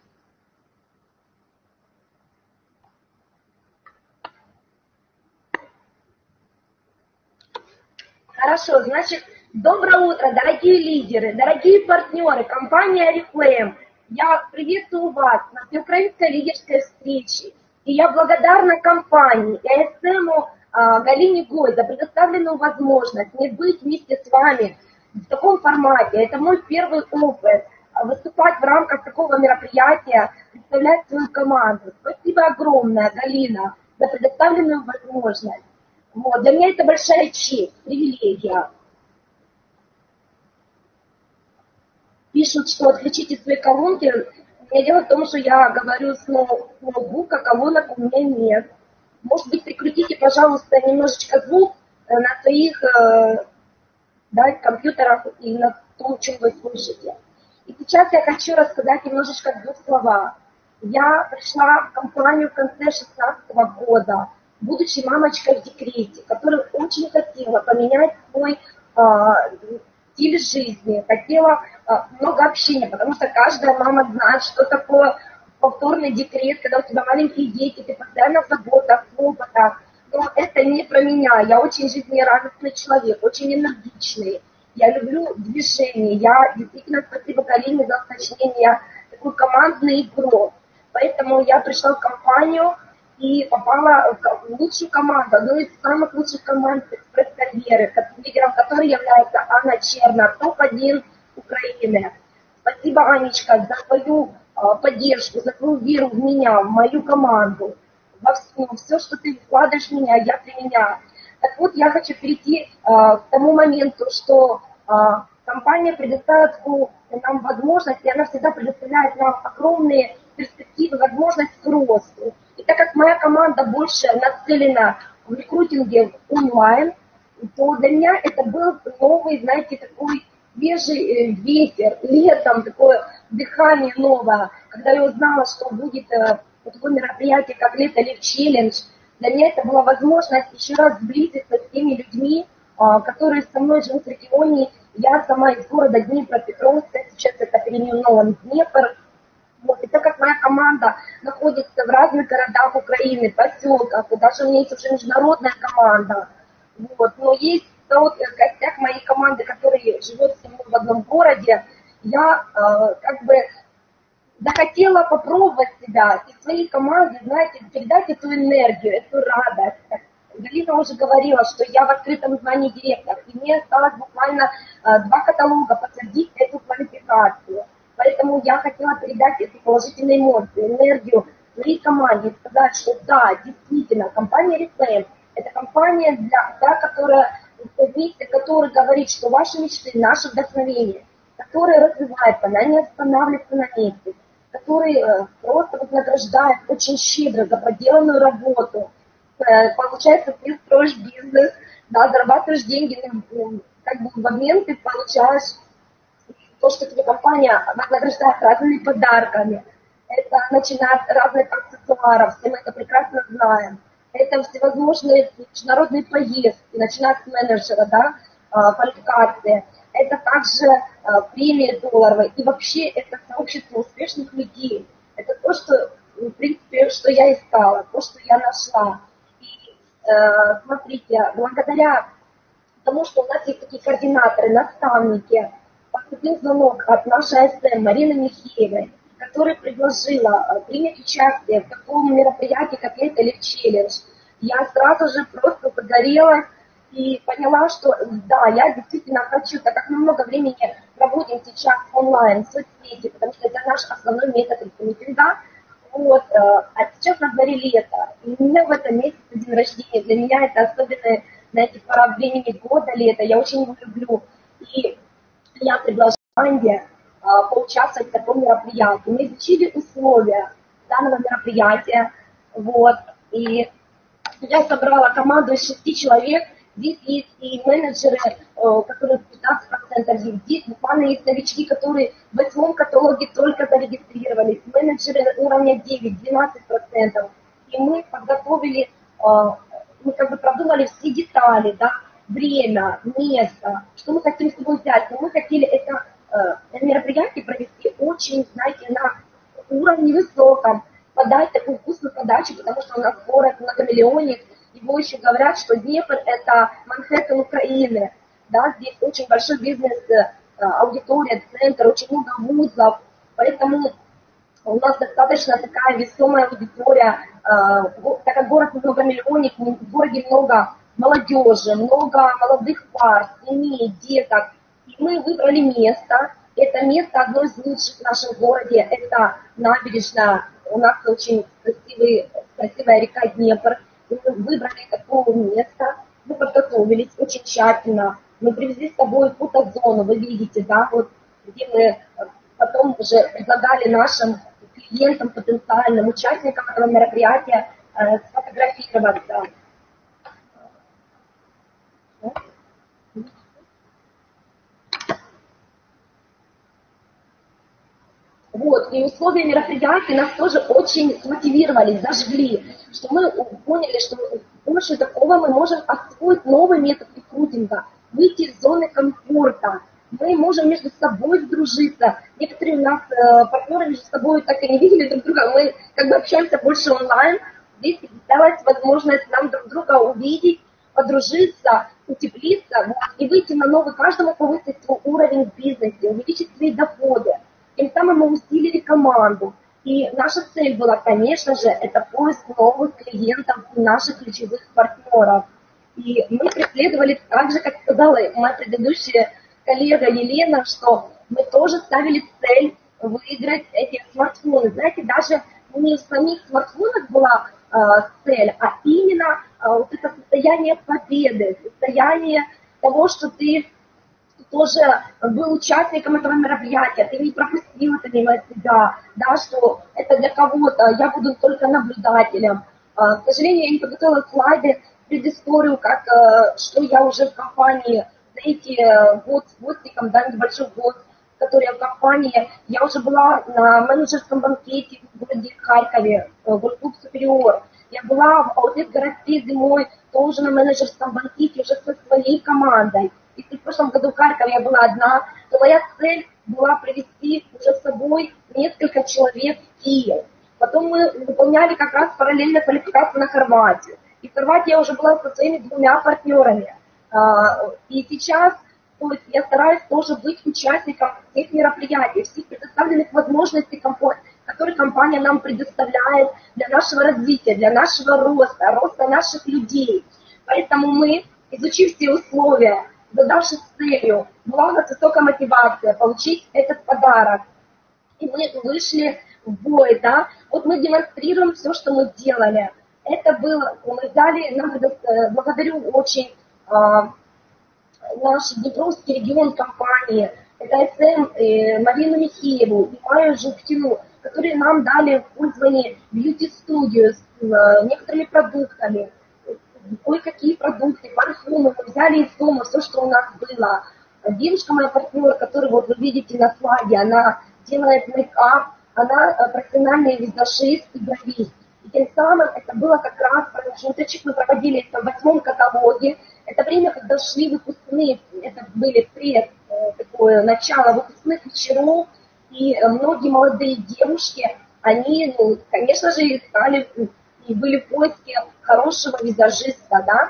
Хорошо, значит, доброе утро, дорогие лидеры, дорогие партнеры, компания Oriflame. Я приветствую вас на всеукраинской лидерской встрече. И я благодарна компании и АСМу Галине Гой за предоставленную возможность мне быть вместе с вами в таком формате. Это мой первый опыт выступать в рамках такого мероприятия, представлять свою команду. Спасибо огромное, Галина, за предоставленную возможность. Вот. Для меня это большая честь, привилегия. Пишут, что отключите свои колонки. У меня дело в том, что я говорю с ноутбука, колонок у меня нет. Может быть, прикрутите, пожалуйста, немножечко звук на своих да, компьютерах и на том, чем вы слушаете. И сейчас я хочу рассказать немножечко в двух словах. Я пришла в компанию в конце 2016 года, будучи мамочкой в декрете, которая очень хотела поменять свой стиль жизни, хотела много общения, потому что каждая мама знает, что такое повторный декрет, когда у тебя маленькие дети, ты постоянно в заботах, хлопотах. Но это не про меня. Я очень жизнерадостный человек, очень энергичный. Я люблю движение. Я действительно, спасибо Галине за уточнение, такой командный игрок. Поэтому я пришла в компанию и попала в лучшую команду, одну из самых лучших команд экспресс-карьеры, лидером которой является Анна Черна, топ-1 Украины. Спасибо, Анечка, за твою поддержку, за твою веру в меня, в мою команду. Во все, что ты вкладываешь в меня, я применяю. Так вот, я хочу перейти к тому моменту, что компания предоставит нам возможность, и она всегда предоставляет нам огромные перспективы, возможность к росту. И так как моя команда больше нацелена в рекрутинге онлайн, то для меня это был новый, знаете, такой свежий ветер, летом такое дыхание новое, когда я узнала, что будет такое мероприятие, как Лето Лив Челлендж. Для меня это была возможность еще раз сблизиться с теми людьми, которые со мной живут в регионе. Я сама из города Днепропетровска, сейчас это переименован Днепр. Вот. И так как моя команда находится в разных городах Украины, поселках, и даже у меня есть уже международная команда, вот. Но есть тот костяк моей команды, который живет со мной в одном городе, я как бы захотела попробовать себя и своей команде, знаете, передать эту энергию, эту радость. Галина уже говорила, что я в открытом звании директор, и мне осталось буквально 2 каталога подтвердить эту квалификацию. Поэтому я хотела передать эти положительные эмоции, энергию своей команде, сказать, что да, действительно, компания Reflame – это компания для та, которая вместе, который говорит, что ваши мечты, наше вдохновение, которая развивается, она не останавливается на месте, который просто вознаграждает очень щедро за проделанную работу. Получается, ты строишь бизнес, да, зарабатываешь деньги, как бы в обмен ты получаешь то, что тебе компания вознаграждает разными подарками. Это начиная от разных аксессуаров, все мы это прекрасно знаем. Это всевозможные международные поездки, начиная с менеджера, да, квалификации. Это также премии долларовые. И вообще это сообщество успешных людей. Это то, что, в принципе, что я искала, то, что я нашла. И смотрите, благодаря тому, что у нас есть такие координаторы, наставники, поступил звонок от нашей СМ Марины Михеевой, которая предложила принять участие в таком мероприятии, как Лето Лив Челлендж. Я сразу же просто загорелась и поняла, что да, я действительно хочу, так как мы много времени проводим сейчас онлайн, в соцсети, потому что это наш основной метод рекрутинга. Вот, а сейчас на дворе лето, и у меня в этом месяце день рождения. Для меня это особенная, знаете, пора времени года, лета, я очень его люблю. И я предложила команде поучаствовать в таком мероприятии. Мы изучили условия данного мероприятия, вот, и я собрала команду из 6 человек. Здесь есть и менеджеры, которые 15% есть. Здесь буквально есть новички, которые в 8 каталоге только зарегистрировались. Менеджеры уровня 9-12%. И мы подготовили, мы как бы продумали все детали, да, время, место, что мы хотим с тобой взять. Но мы хотели это мероприятие провести очень, знаете, на уровне высоком, подать такую вкусную подачу, потому что у нас город многомиллионник. Его еще говорят, что Днепр – это Манхэттен Украины. Да, здесь очень большой бизнес, аудитория, центр, очень много вузов. Поэтому у нас достаточно такая весомая аудитория. Так как город многомиллионник, в городе много молодежи, много молодых пар, семей, деток. И мы выбрали место. Это место одно из лучших в нашем городе. Это набережная. У нас очень красивая река Днепр. Мы выбрали такое место, мы подготовились очень тщательно. Мы привезли с собой фотозону, вы видите, да, вот, где мы потом уже предлагали нашим клиентам, потенциальным участникам этого мероприятия сфотографироваться. Вот, и условия мероприятия нас тоже очень мотивировали, зажгли, что мы поняли, что с помощью такого мы можем освоить новый метод рекрутинга, выйти из зоны комфорта. Мы можем между собой сдружиться. Некоторые у нас партнеры между собой так и не видели друг друга. Мы как бы общаемся больше онлайн. Здесь далась возможность нам друг друга увидеть, подружиться, утеплиться, вот, и выйти на новый, каждому повысить свой уровень в бизнесе, увеличить свои доходы. Тем самым мы усилили команду. И наша цель была, конечно же, это поиск новых клиентов и наших ключевых партнеров. И мы преследовали так же, как сказала моя предыдущая коллега Елена, что мы тоже ставили цель выиграть эти смартфоны. Знаете, даже не в самих смартфонах была цель, а именно вот это состояние победы, состояние того, что ты тоже был участником этого мероприятия, ты не пропустил это мимо себя, да, что это для кого-то, я буду только наблюдателем. К сожалению, я не подготовила слайды, предысторию, как, что я уже в компании, знаете, год с гостиком, да, небольшой год, который я в компании, я уже была на менеджерском банкете в городе Харькове, Гольф-клуб Superior. Я была в аудит городской зимой, тоже на менеджерском банкете, уже со своей командой. Если в прошлом году в Харькове я была одна, то моя цель была привести уже с собой несколько человек в Киев. Потом мы выполняли как раз параллельно квалификацию на Хорватию. И в Хорватии я уже была со своими 2 партнерами. И сейчас, то есть, я стараюсь тоже быть участником всех мероприятий, всех предоставленных возможностей, которые компания нам предоставляет для нашего развития, для нашего роста наших людей. Поэтому мы, изучив все условия, задавшись целью, была у нас высокая мотивация получить этот подарок. И мы вышли в бой, да. Вот мы демонстрируем все, что мы делали. Это было, мы дали, благодарю очень наш Днепровский регион компании, это СМ Марину Михееву и Майю Жуктину, которые нам дали в пользование бьюти-студию с некоторыми продуктами, кое-какие продукты, парфюмы, мы взяли из дома все, что у нас было. Девушка моя партнер, которую вот вы видите на слайде, она делает мейкап, она профессиональный визажист и бровист. И тем самым это было как раз промежуточек, мы проводили это в 8-м каталоге. Это время, когда шли выпускные, это были такое начало выпускных вечеров, и многие молодые девушки, они, ну, конечно же, искали и были в поиске хорошего визажиста, да.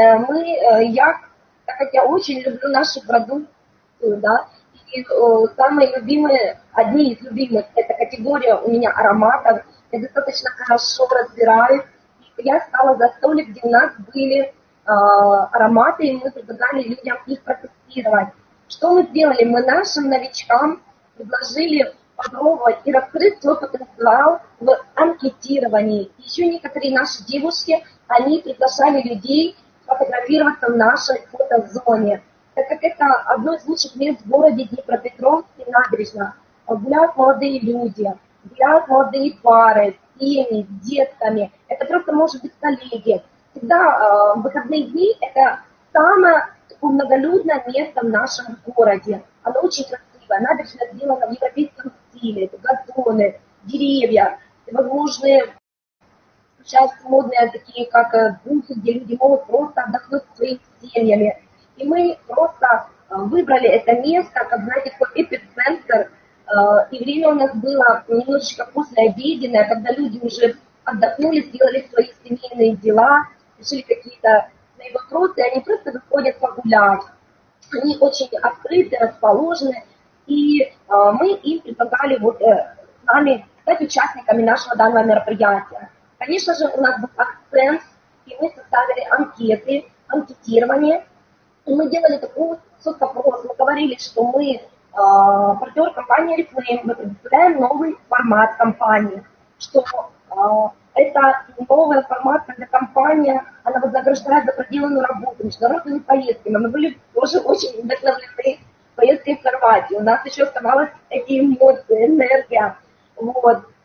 Так как я очень люблю нашу продукцию, да, и самые любимые, одни из любимых, это категория у меня ароматов, я достаточно хорошо разбираюсь, и я стала за столик, где у нас были ароматы, и мы предлагали людям их протестировать. Что мы сделали? Мы нашим новичкам предложили попробовать и раскрыть свой потенциал в анкетировании. Еще некоторые наши девушки, они приглашали людей фотографироваться в нашей фотозоне. Так как это одно из лучших мест в городе Днепропетровске, набережная. Гуляют молодые люди, гуляют молодые пары, с семьями, с детками. Это просто может быть коллеги. Всегда в выходные дни это самое такое многолюдное место в нашем городе. Оно очень красивое. Набережная сделана в европейском стиле. Это газоны, деревья, возможные сейчас модные такие, как бухи, где люди могут просто отдохнуть своими семьями. И мы просто выбрали это место, как, знаете, такой эпицентр. И время у нас было немножечко послеобеденное, когда люди уже отдохнули, сделали свои семейные дела, решили какие-то свои вопросы, и они просто выходят погулять. Они очень открыты, расположены, и мы им предлагали вот с нами стать участниками нашего данного мероприятия. Конечно же, у нас был акцент, и мы составили анкеты, анкетирование, и мы делали такой соцопрос. Мы говорили, что мы партнер компании Oriflame, мы предоставляем новый формат компании, что это новый формат, когда компания, она вознаграждает за проделанную работу, международными поездками. Мы были тоже очень вдохновлены поездкой в Хорватию. У нас еще оставалось эти эмоции, энергия. Вот.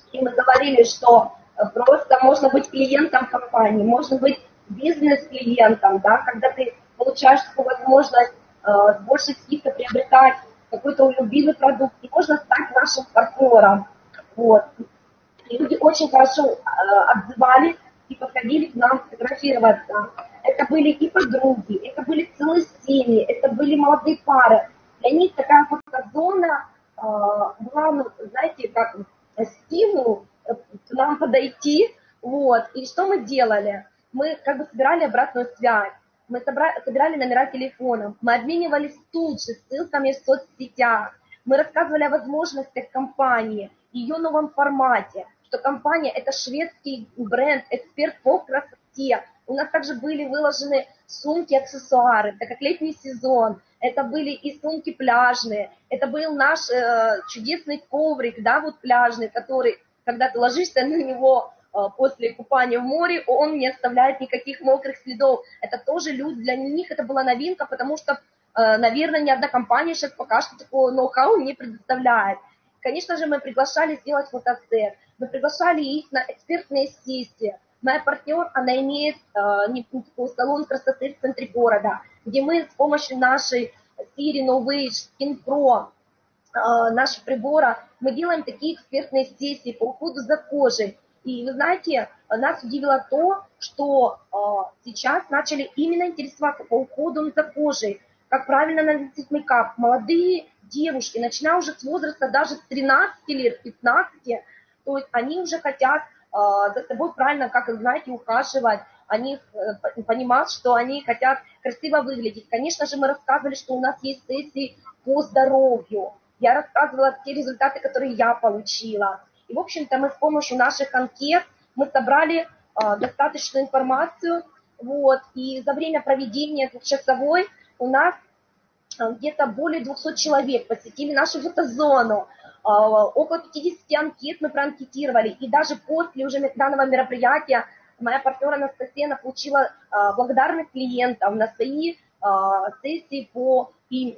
И мы говорили, что просто можно быть клиентом компании, можно быть бизнес-клиентом, да, когда ты получаешь такую возможность с большей скидкой приобретать какой-то любимый продукт, и можно стать нашим партнером. Вот. И люди очень хорошо отзывались и подходили к нам фотографироваться. Это были и подруги, это были целые семьи, это были молодые пары. Для них такая фотозона была, ну, знаете, как стимул к нам подойти. Вот. И что мы делали? Мы как бы собирали обратную связь. Мы собирали номера телефонов, мы обменивались тут же ссылками в соцсетях, мы рассказывали о возможностях компании, ее новом формате, что компания – это шведский бренд, эксперт по красоте. У нас также были выложены сумки, аксессуары, так как летний сезон, это были и сумки пляжные, это был наш чудесный коврик, да, вот пляжный, который, когда ты ложишься на него, после купания в море, он не оставляет никаких мокрых следов. Это тоже люди, для них это была новинка, потому что, наверное, ни одна компания сейчас пока что такого ноу-хау не предоставляет. Конечно же, мы приглашали сделать фотосет, мы приглашали их на экспертные сессии. Моя партнер, она имеет салон красоты в центре города, где мы с помощью нашей серии No Age Skin Pro, нашего прибора, мы делаем такие экспертные сессии по уходу за кожей. И вы знаете, нас удивило то, что сейчас начали именно интересоваться по уходу за кожей, как правильно наносить мейкап. Молодые девушки, начиная уже с возраста даже с 13 лет, 15, то есть они уже хотят за собой правильно, как знаете, ухаживать, они понимают, что они хотят красиво выглядеть. Конечно же, мы рассказывали, что у нас есть сессии по здоровью. Я рассказывала те результаты, которые я получила. И, в общем-то, мы с помощью наших анкет мы собрали достаточную информацию. Вот, и за время проведения двухчасовой у нас где-то более 200 человек посетили нашу фотозону. Около 50 анкет мы проанкетировали. И даже после уже данного мероприятия моя партнер Анастасия получила благодарных клиентов на свои сессии по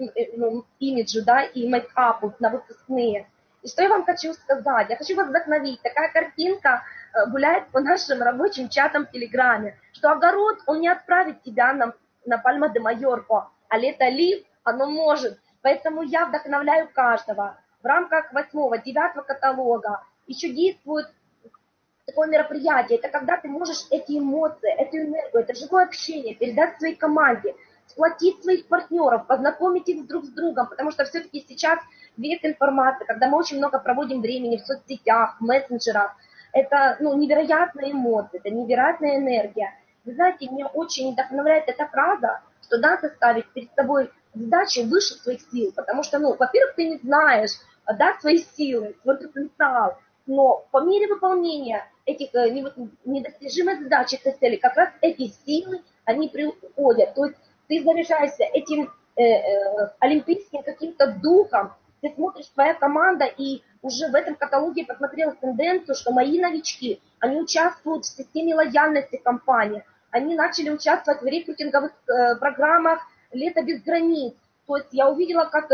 имиджу, да, и мейкапу на выпускные. И что я вам хочу сказать? Я хочу вас вдохновить. Такая картинка гуляет по нашим рабочим чатам в Телеграме, что огород, он не отправит тебя на Пальма де Майорку, а лето-лив, оно может. Поэтому я вдохновляю каждого. В рамках 8-9 каталога еще действует такое мероприятие. Это когда ты можешь эти эмоции, эту энергию, это живое общение передать своей команде, сплотить своих партнеров, познакомить их друг с другом, потому что все-таки сейчас век информации, когда мы очень много проводим времени в соцсетях, в мессенджерах, это невероятные эмоции, это невероятная энергия. Вы знаете, меня очень вдохновляет эта фраза, что надо ставить перед собой задачу выше своих сил, потому что, во-первых, ты не знаешь, да, свои силы, свой потенциал, но по мере выполнения этих недостижимых задач, этой цели, как раз эти силы, они приходят. То есть ты заряжаешься этим олимпийским каким-то духом, ты смотришь, твоя команда, и уже в этом каталоге посмотрела тенденцию, что мои новички, они участвуют в системе лояльности компании, они начали участвовать в рекрутинговых программах «Лето без границ». То есть я увидела, как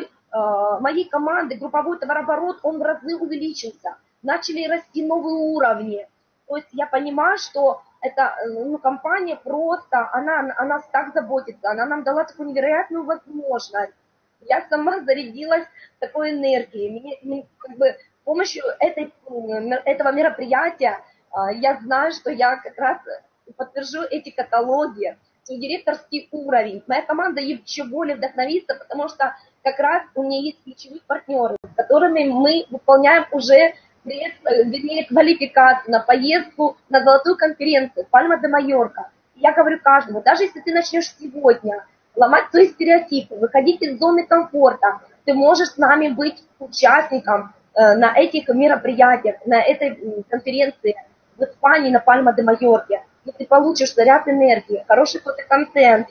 моей команды групповой товарооборот, он в разы увеличился, начали расти новые уровни. То есть я понимаю, что эта компания просто, она о нас так заботится, она нам дала такую невероятную возможность. Я сама зарядилась такой энергией. С помощью этого мероприятия я знаю, что я как раз подтвержу эти каталоги, свой директорский уровень. Моя команда еще более вдохновится, потому что как раз у меня есть ключевые партнеры, с которыми мы выполняем уже квалификацию на поездку на золотую конференцию Пальма де Майорка. Я говорю каждому, даже если ты начнешь сегодня ломать свои стереотипы, выходить из зоны комфорта, ты можешь с нами быть участником на этих мероприятиях, на этой конференции в Испании на Пальма де Майорке, и ты получишь заряд энергии, хороший фотоконтент.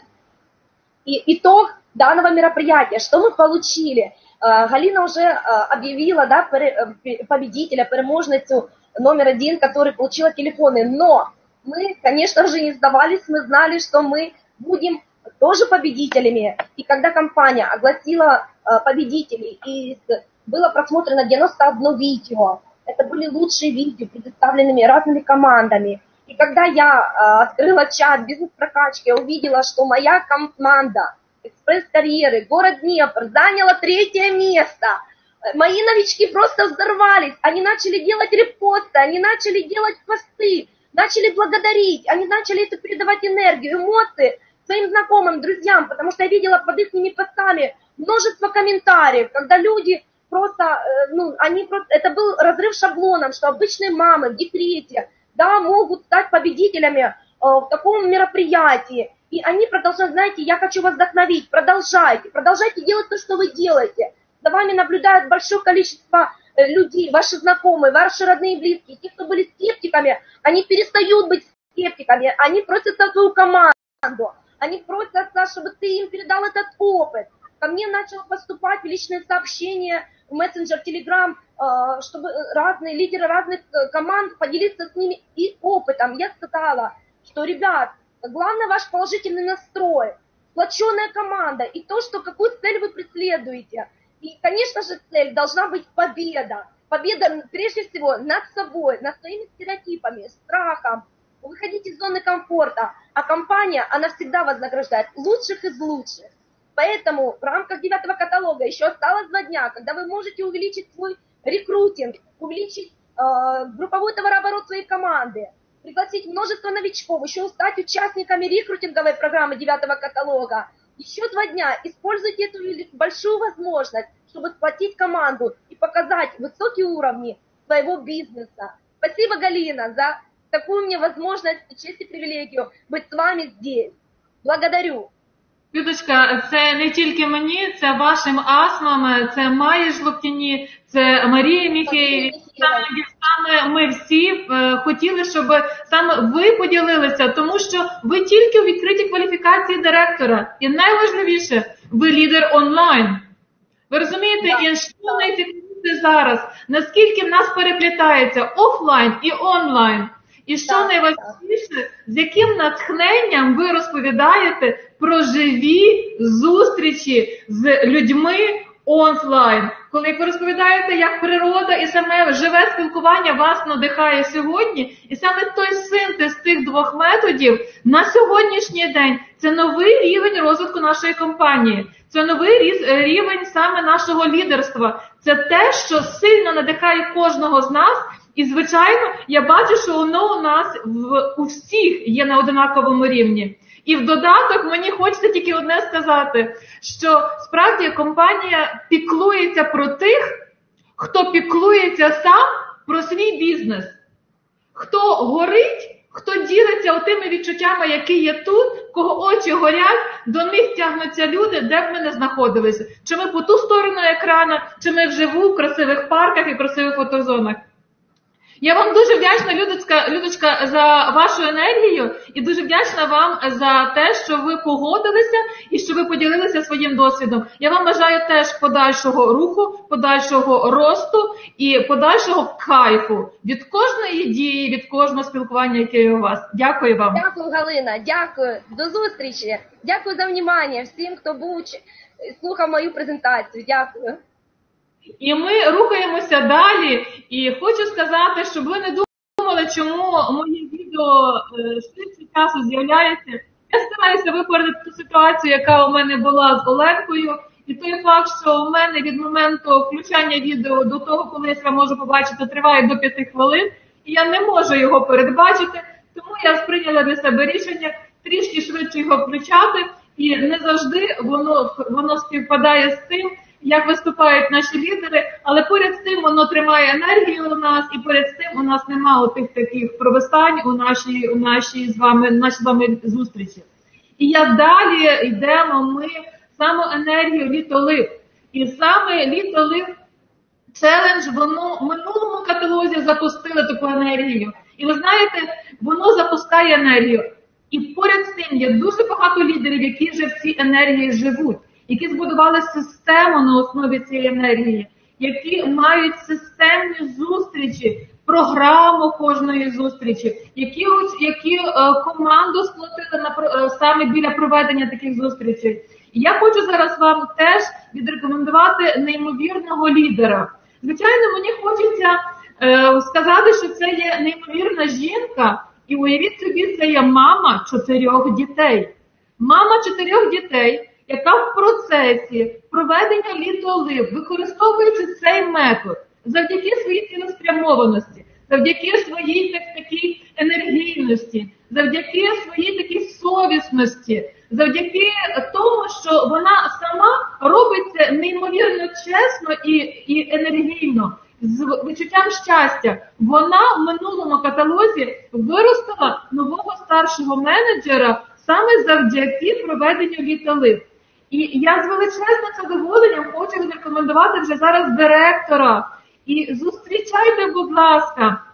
И итог данного мероприятия, что мы получили? Галина уже объявила, да, победителя, переможницу номер 1, который получила телефоны. Но мы, конечно же, не сдавались, мы знали, что мы будем тоже победителями. И когда компания огласила победителей, и было просмотрено 91 видео, это были лучшие видео, предоставленными разными командами. И когда я открыла чат бизнес-прокачки, я увидела, что моя команда экспресс-карьеры, город Днепр, заняла 3-е место. Мои новички просто взорвались, они начали делать репосты, они начали делать посты, начали благодарить, они начали это передавать энергию, эмоции своим знакомым, друзьям, потому что я видела под их постами множество комментариев, когда люди просто, это был разрыв шаблоном, что обычные мамы в декрете, да, могут стать победителями в таком мероприятии. И они продолжают, знаете, я хочу вас вдохновить, продолжайте делать то, что вы делаете. За вами наблюдает большое количество людей, ваши знакомые, ваши родные и близкие. Те, кто были скептиками, они перестают быть скептиками, они просят свою команду, они просят, чтобы ты им передал этот опыт. Ко мне начало поступать личные сообщения в мессенджер Telegram, чтобы разные лидеры разных команд поделиться с ними и опытом. Я сказала, что, ребят, главное ваш положительный настрой, сплоченная команда и то, что какую цель вы преследуете. И, конечно же, цель должна быть победа. Победа, прежде всего, над собой, над своими стереотипами, страхом. Выходить из зоны комфорта. А компания, она всегда вознаграждает лучших из лучших. Поэтому в рамках 9-го каталога еще осталось 2 дня, когда вы можете увеличить свой рекрутинг, увеличить групповой товарооборот своей команды, пригласить множество новичков, еще стать участниками рекрутинговой программы 9-го каталога. Еще 2 дня используйте эту большую возможность, чтобы сплотить команду и показать высокие уровни своего бизнеса. Спасибо, Галина, за такую мне возможность и честь и привилегию быть с вами здесь. Благодарю. Людочка, це не тільки мені, це вашим астмам, це Майі Жлоптіні, це Марії Міхеєві. Саме ми всі хотіли, щоб саме ви поділилися, тому що ви тільки у відкритій кваліфікації директора. І найважливіше, ви лідер онлайн. Ви розумієте, і що найцікавіше зараз, наскільки в нас переплітається офлайн і онлайн. І що найважливіше, з яким натхненням ви розповідаєте про живі зустрічі з людьми онлайн. Коли ви розповідаєте, як природа і саме живе спілкування вас надихає сьогодні, і саме той синтез цих 2 методів на сьогоднішній день – це новий рівень розвитку нашої компанії, це новий рівень саме нашого лідерства, це те, що сильно надихає кожного з нас. І, звичайно, я бачу, що воно у нас у всіх є на однаковому рівні. І в додаток мені хочеться тільки одне сказати, що справді компанія піклується про тих, хто піклується сам про свій бізнес. Хто горить, хто ділиться отими відчуттями, які є тут, кого очі горять, до них тягнуться люди, де б ми не знаходилися. Чи ми по ту сторону екрана, чи ми вживу в красивих парках і красивих фотозонах. Я вам дуже вдячна, Людочка, за вашу енергію і дуже вдячна вам за те, що ви погодилися і що ви поділилися своїм досвідом. Я вам бажаю теж подальшого руху, подальшого росту і подальшого кайфу від кожної дії, від кожного спілкування, яке є у вас. Дякую вам. Дякую, Галина, дякую. До зустрічі. Дякую за увагу всім, хто був слухав мою презентацію. Дякую. І ми рухаємося далі, і хочу сказати, щоб ви не думали, чому моє відео швидше часу з'являється. Я стараюся виправити ту ситуацію, яка у мене була з Оленкою, і той факт, що у мене від моменту включання відео до того, коли я себе можу побачити, триває до 5 хвилин, і я не можу його передбачити, тому я сприйняла для себе рішення трішки швидше його включати, і не завжди воно співпадає з тим, як виступають наші лідери, але поряд з тим воно тримає енергію у нас, і поряд з тим у нас немає тих таких провисань у нашій з вами зустрічі. І як далі йдемо ми саме енергію літолив. І саме літолив челендж, воно в минулому каталозі запустили таку енергію. І ви знаєте, воно запускає енергію. І поряд з тим є дуже багато лідерів, які вже в цій енергії живуть, які збудували систему на основі цієї енергії, які мають системні зустрічі, програму кожної зустрічі, які команду сплотили саме біля проведення таких зустрічей. І я хочу зараз вам теж відрекомендувати неймовірного лідера. Звичайно, мені хочеться сказати, що це є неймовірна жінка, і уявіть собі, це є мама 4 дітей. Мама 4 дітей, яка в процесі проведення літолив, використовуючи цей метод, завдяки своїй цілеспрямованості, завдяки своїй такій енергійності, завдяки своїй такій совісності, завдяки тому, що вона сама робить це неймовірно чесно і енергійно, з відчуттям щастя. Вона в минулому каталозі виростила нового старшого менеджера саме завдяки проведенню літолив. І я з величезним задоволенням хочу рекомендувати вже зараз директора. І зустрічайте, будь ласка,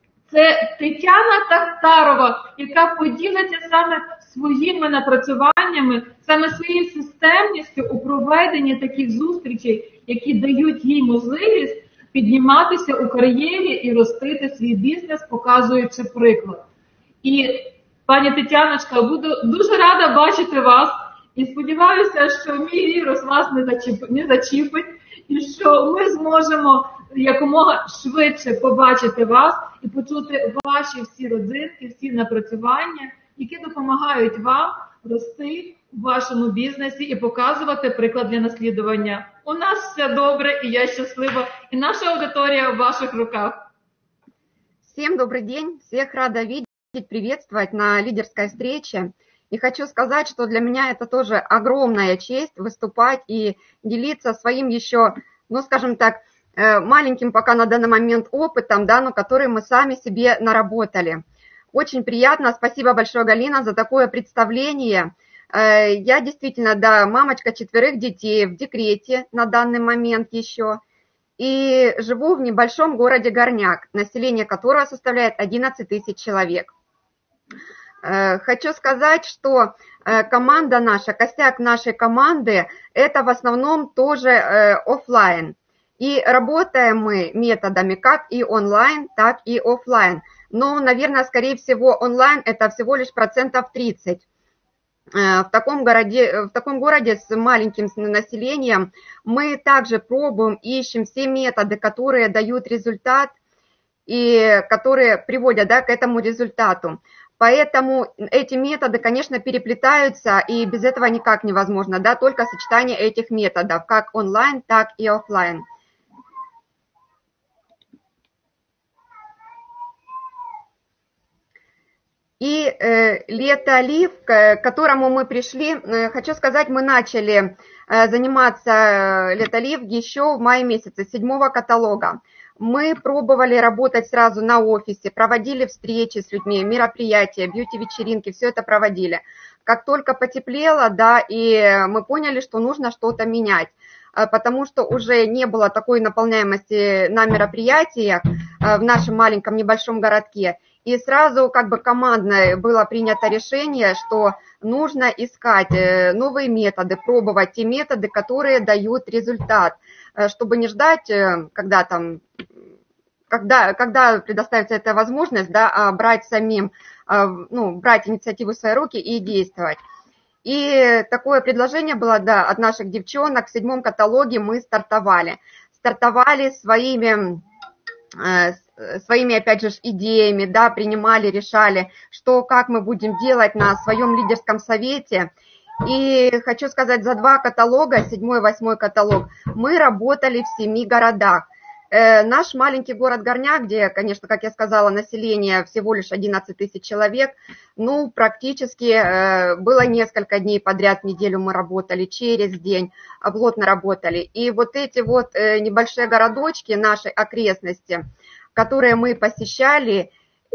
це Тетяна Тахтарова, яка поділиться саме своїми напрацюваннями, саме своєю системністю у проведенні таких зустрічей, які дають їй можливість підніматися у кар'єрі і ростити свій бізнес, показуючи приклад. І, пані Тетяночка, буду дуже рада бачити вас і сподіваюся, що мій вірус вас не зачіпить і що ми зможемо якомога швидше побачити вас і почути ваші всі родзинки, всі напрацювання, які допомагають вам рости в вашому бізнесі і показувати приклад для наслідування. У нас все добре, і я щаслива, і наша аудиторія в ваших руках. Всем добрый день, всех рада видеть, приветствовать на лидерской встрече. И хочу сказать, что для меня это тоже огромная честь выступать и делиться своим еще, ну скажем так, маленьким пока на данный момент опытом, да, но который мы сами себе наработали. Очень приятно, спасибо большое, Галина, за такое представление. Я действительно, да, мамочка 4 детей, в декрете на данный момент еще. И живу в небольшом городе Горняк, население которого составляет 11 тысяч человек. Хочу сказать, что команда наша, костяк нашей команды, это в основном тоже офлайн. И работаем мы методами как и онлайн, так и офлайн. Но, наверное, скорее всего, онлайн это всего лишь 30%. В таком городе с маленьким населением мы также пробуем, ищем все методы, которые дают результат и которые приводят, да, к этому результату. Поэтому эти методы, конечно, переплетаются, и без этого никак невозможно, да, только сочетание этих методов, как онлайн, так и офлайн. И летолив, к которому мы пришли, хочу сказать, мы начали заниматься летолив еще в мае месяце, 7-го каталога. Мы пробовали работать сразу на офисе, проводили встречи с людьми, мероприятия, бьюти-вечеринки, все это проводили. Как только потеплело, да, и мы поняли, что нужно что-то менять, потому что уже не было такой наполняемости на мероприятиях в нашем маленьком небольшом городке. И сразу как бы командно было принято решение, что нужно искать новые методы, пробовать те методы, которые дают результат, чтобы не ждать, когда предоставится эта возможность, да, а брать самим, брать инициативу в свои руки и действовать. И такое предложение было, да, от наших девчонок. В 7-м каталоге мы стартовали своими, опять же, идеями, да, принимали, решали, что, как мы будем делать на своем лидерском совете. И хочу сказать, за 2 каталога, 7-й и 8-й каталог, мы работали в 7 городах. Наш маленький город Горняк, где, конечно, как я сказала, население всего лишь 11 тысяч человек, ну, практически было несколько дней подряд в неделю мы работали, через день плотно работали. И вот эти вот небольшие городочки нашей окрестности, которые мы посещали,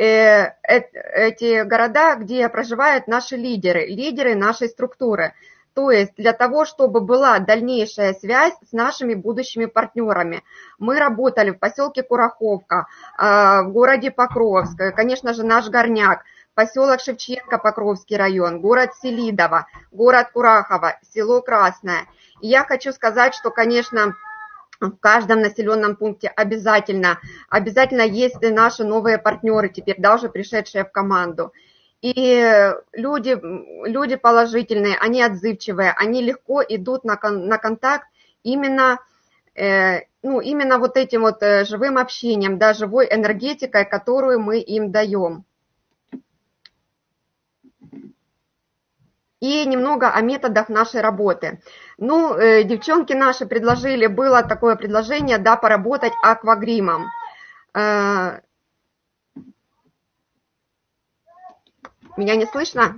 эти города, где проживают наши лидеры нашей структуры. То есть для того, чтобы была дальнейшая связь с нашими будущими партнерами. Мы работали в поселке Кураховка, в городе Покровск, конечно же, наш Горняк, поселок Шевченко, Покровский район, город Селидово, город Курахово, село Красное. И я хочу сказать, что, конечно, в каждом населенном пункте обязательно есть наши новые партнеры, теперь даже пришедшие в команду. И люди положительные, они отзывчивые, они легко идут на контакт именно ну, именно вот этим вот живым общением, да, живой энергетикой, которую мы им даем. И немного о методах нашей работы. Ну, девчонки наши предложили, было такое предложение, да, поработать аквагримом. Меня не слышно?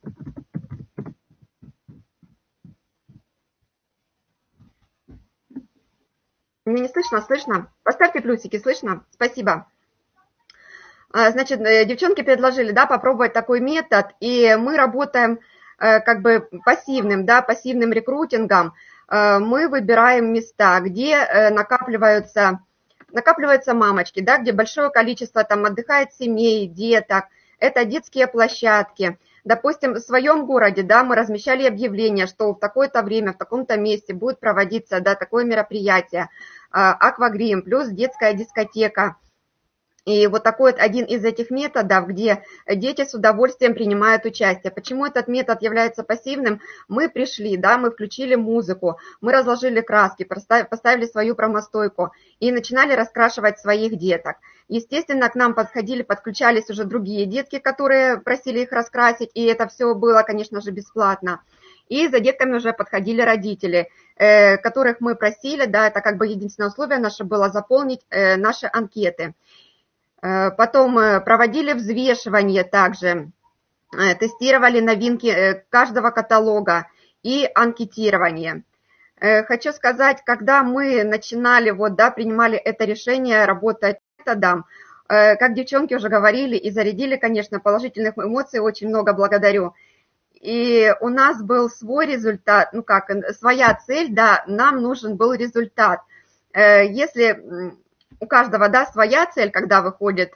Меня не слышно? Слышно? Поставьте плюсики, слышно? Спасибо. Значит, девчонки предложили, да, попробовать такой метод, и мы работаем как бы пассивным, да, пассивным рекрутингом. Мы выбираем места, где накапливаются мамочки, да, где большое количество там отдыхает семей, деток. Это детские площадки. Допустим, в своем городе, да, мы размещали объявление, что в такое-то время, в таком-то месте будет проводиться, да, такое мероприятие, аквагрим, плюс детская дискотека. И вот такой вот один из этих методов, где дети с удовольствием принимают участие. Почему этот метод является пассивным? Мы пришли, да, мы включили музыку, мы разложили краски, поставили свою промостойку и начинали раскрашивать своих деток. Естественно, к нам подключались уже другие детки, которые просили их раскрасить, и это все было, конечно же, бесплатно. И за детками уже подходили родители, которых мы просили, да, это как бы единственное условие наше было заполнить наши анкеты. Потом проводили взвешивание также, тестировали новинки каждого каталога и анкетирование. Хочу сказать, когда мы начинали, вот, да, принимали это решение работать методом, как девчонки уже говорили и зарядили, конечно, положительных эмоций, очень много благодарю. И у нас был свой результат, ну как, своя цель, да, нам нужен был результат. Если у каждого, да, своя цель, когда выходит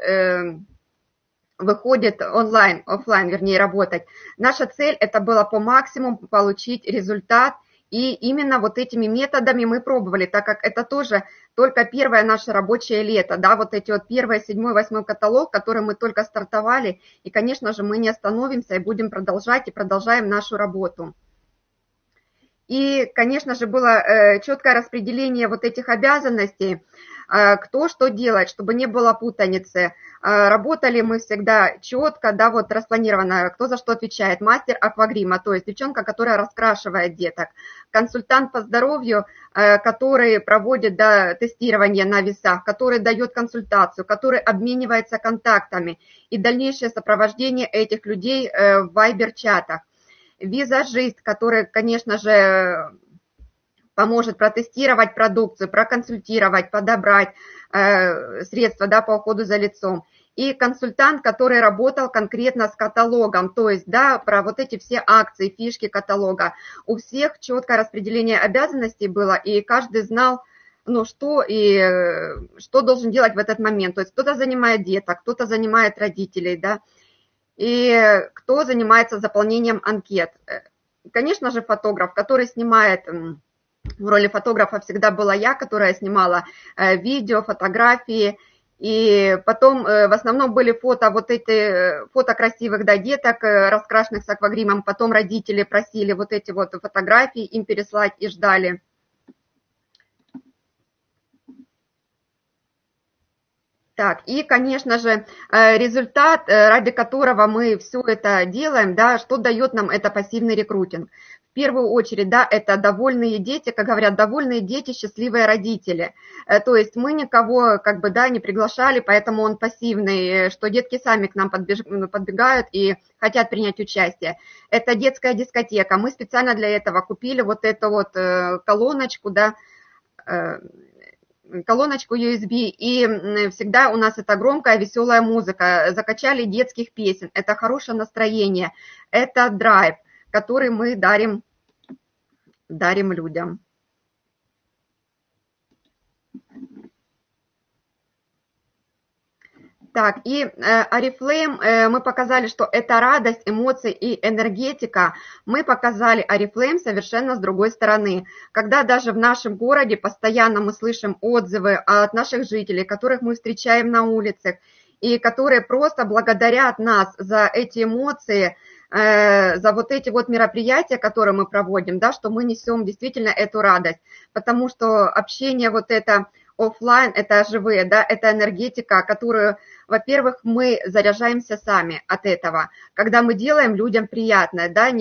онлайн, офлайн, вернее, работать. Наша цель это было по максимуму получить результат, и именно вот этими методами мы пробовали, так как это тоже только первое наше рабочее лето, да, вот эти вот первый, 7, 8 каталог, который мы только стартовали, и, конечно же, мы не остановимся и будем продолжать, и продолжаем нашу работу. И, конечно же, было четкое распределение вот этих обязанностей, кто что делает, чтобы не было путаницы. Работали мы всегда четко, да, вот распланировано, кто за что отвечает. Мастер аквагрима, то есть девчонка, которая раскрашивает деток. Консультант по здоровью, который проводит, да, тестирование на весах, который дает консультацию, который обменивается контактами и дальнейшее сопровождение этих людей в вайбер-чатах. Визажист, который, конечно же, поможет протестировать продукцию, проконсультировать, подобрать средства, да, по уходу за лицом. И консультант, который работал конкретно с каталогом, то есть, да, про вот эти все акции, фишки каталога. У всех четкое распределение обязанностей было, и каждый знал, ну, что должен делать в этот момент. То есть кто-то занимает деток, кто-то занимает родителей, да, и кто занимается заполнением анкет. Конечно же, фотограф, который снимает, в роли фотографа всегда была я, которая снимала видео, фотографии, и потом в основном были фото красивых, да, деток, раскрашенных с аквагримом, потом родители просили вот эти вот фотографии им переслать и ждали. Так, и, конечно же, результат, ради которого мы все это делаем, да, что дает нам это пассивный рекрутинг. В первую очередь, да, это довольные дети, как говорят, довольные дети, счастливые родители. То есть мы никого, как бы, да, не приглашали, поэтому он пассивный, что детки сами к нам подбегают и хотят принять участие. Это детская дискотека. Мы специально для этого купили вот эту вот колоночку, да, колоночку USB, и всегда у нас это громкая, веселая музыка, закачали детских песен, это хорошее настроение, это драйв, который мы дарим людям. Так, и Oriflame мы показали, что это радость, эмоции и энергетика. Мы показали Oriflame совершенно с другой стороны. Когда даже в нашем городе постоянно мы слышим отзывы от наших жителей, которых мы встречаем на улицах, и которые просто благодарят нас за эти эмоции, за вот эти вот мероприятия, которые мы проводим, да, что мы несем действительно эту радость, потому что общение вот это офлайн, это живые, да, это энергетика, которую, во-первых, мы заряжаемся сами от этого, когда мы делаем людям приятное, да,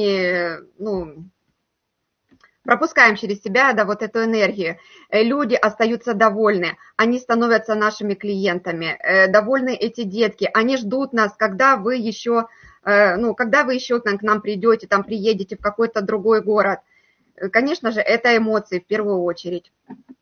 пропускаем через себя, да, вот эту энергию. Люди остаются довольны, они становятся нашими клиентами, довольны эти детки, они ждут нас, когда вы еще к нам придете, там приедете в какой-то другой город. Конечно же, это эмоции в первую очередь.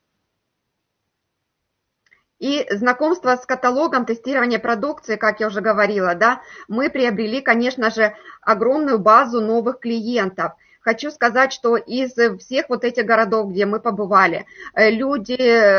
И знакомство с каталогом, тестирование продукции, как я уже говорила, да, мы приобрели, конечно же, огромную базу новых клиентов. Хочу сказать, что из всех вот этих городов, где мы побывали, люди,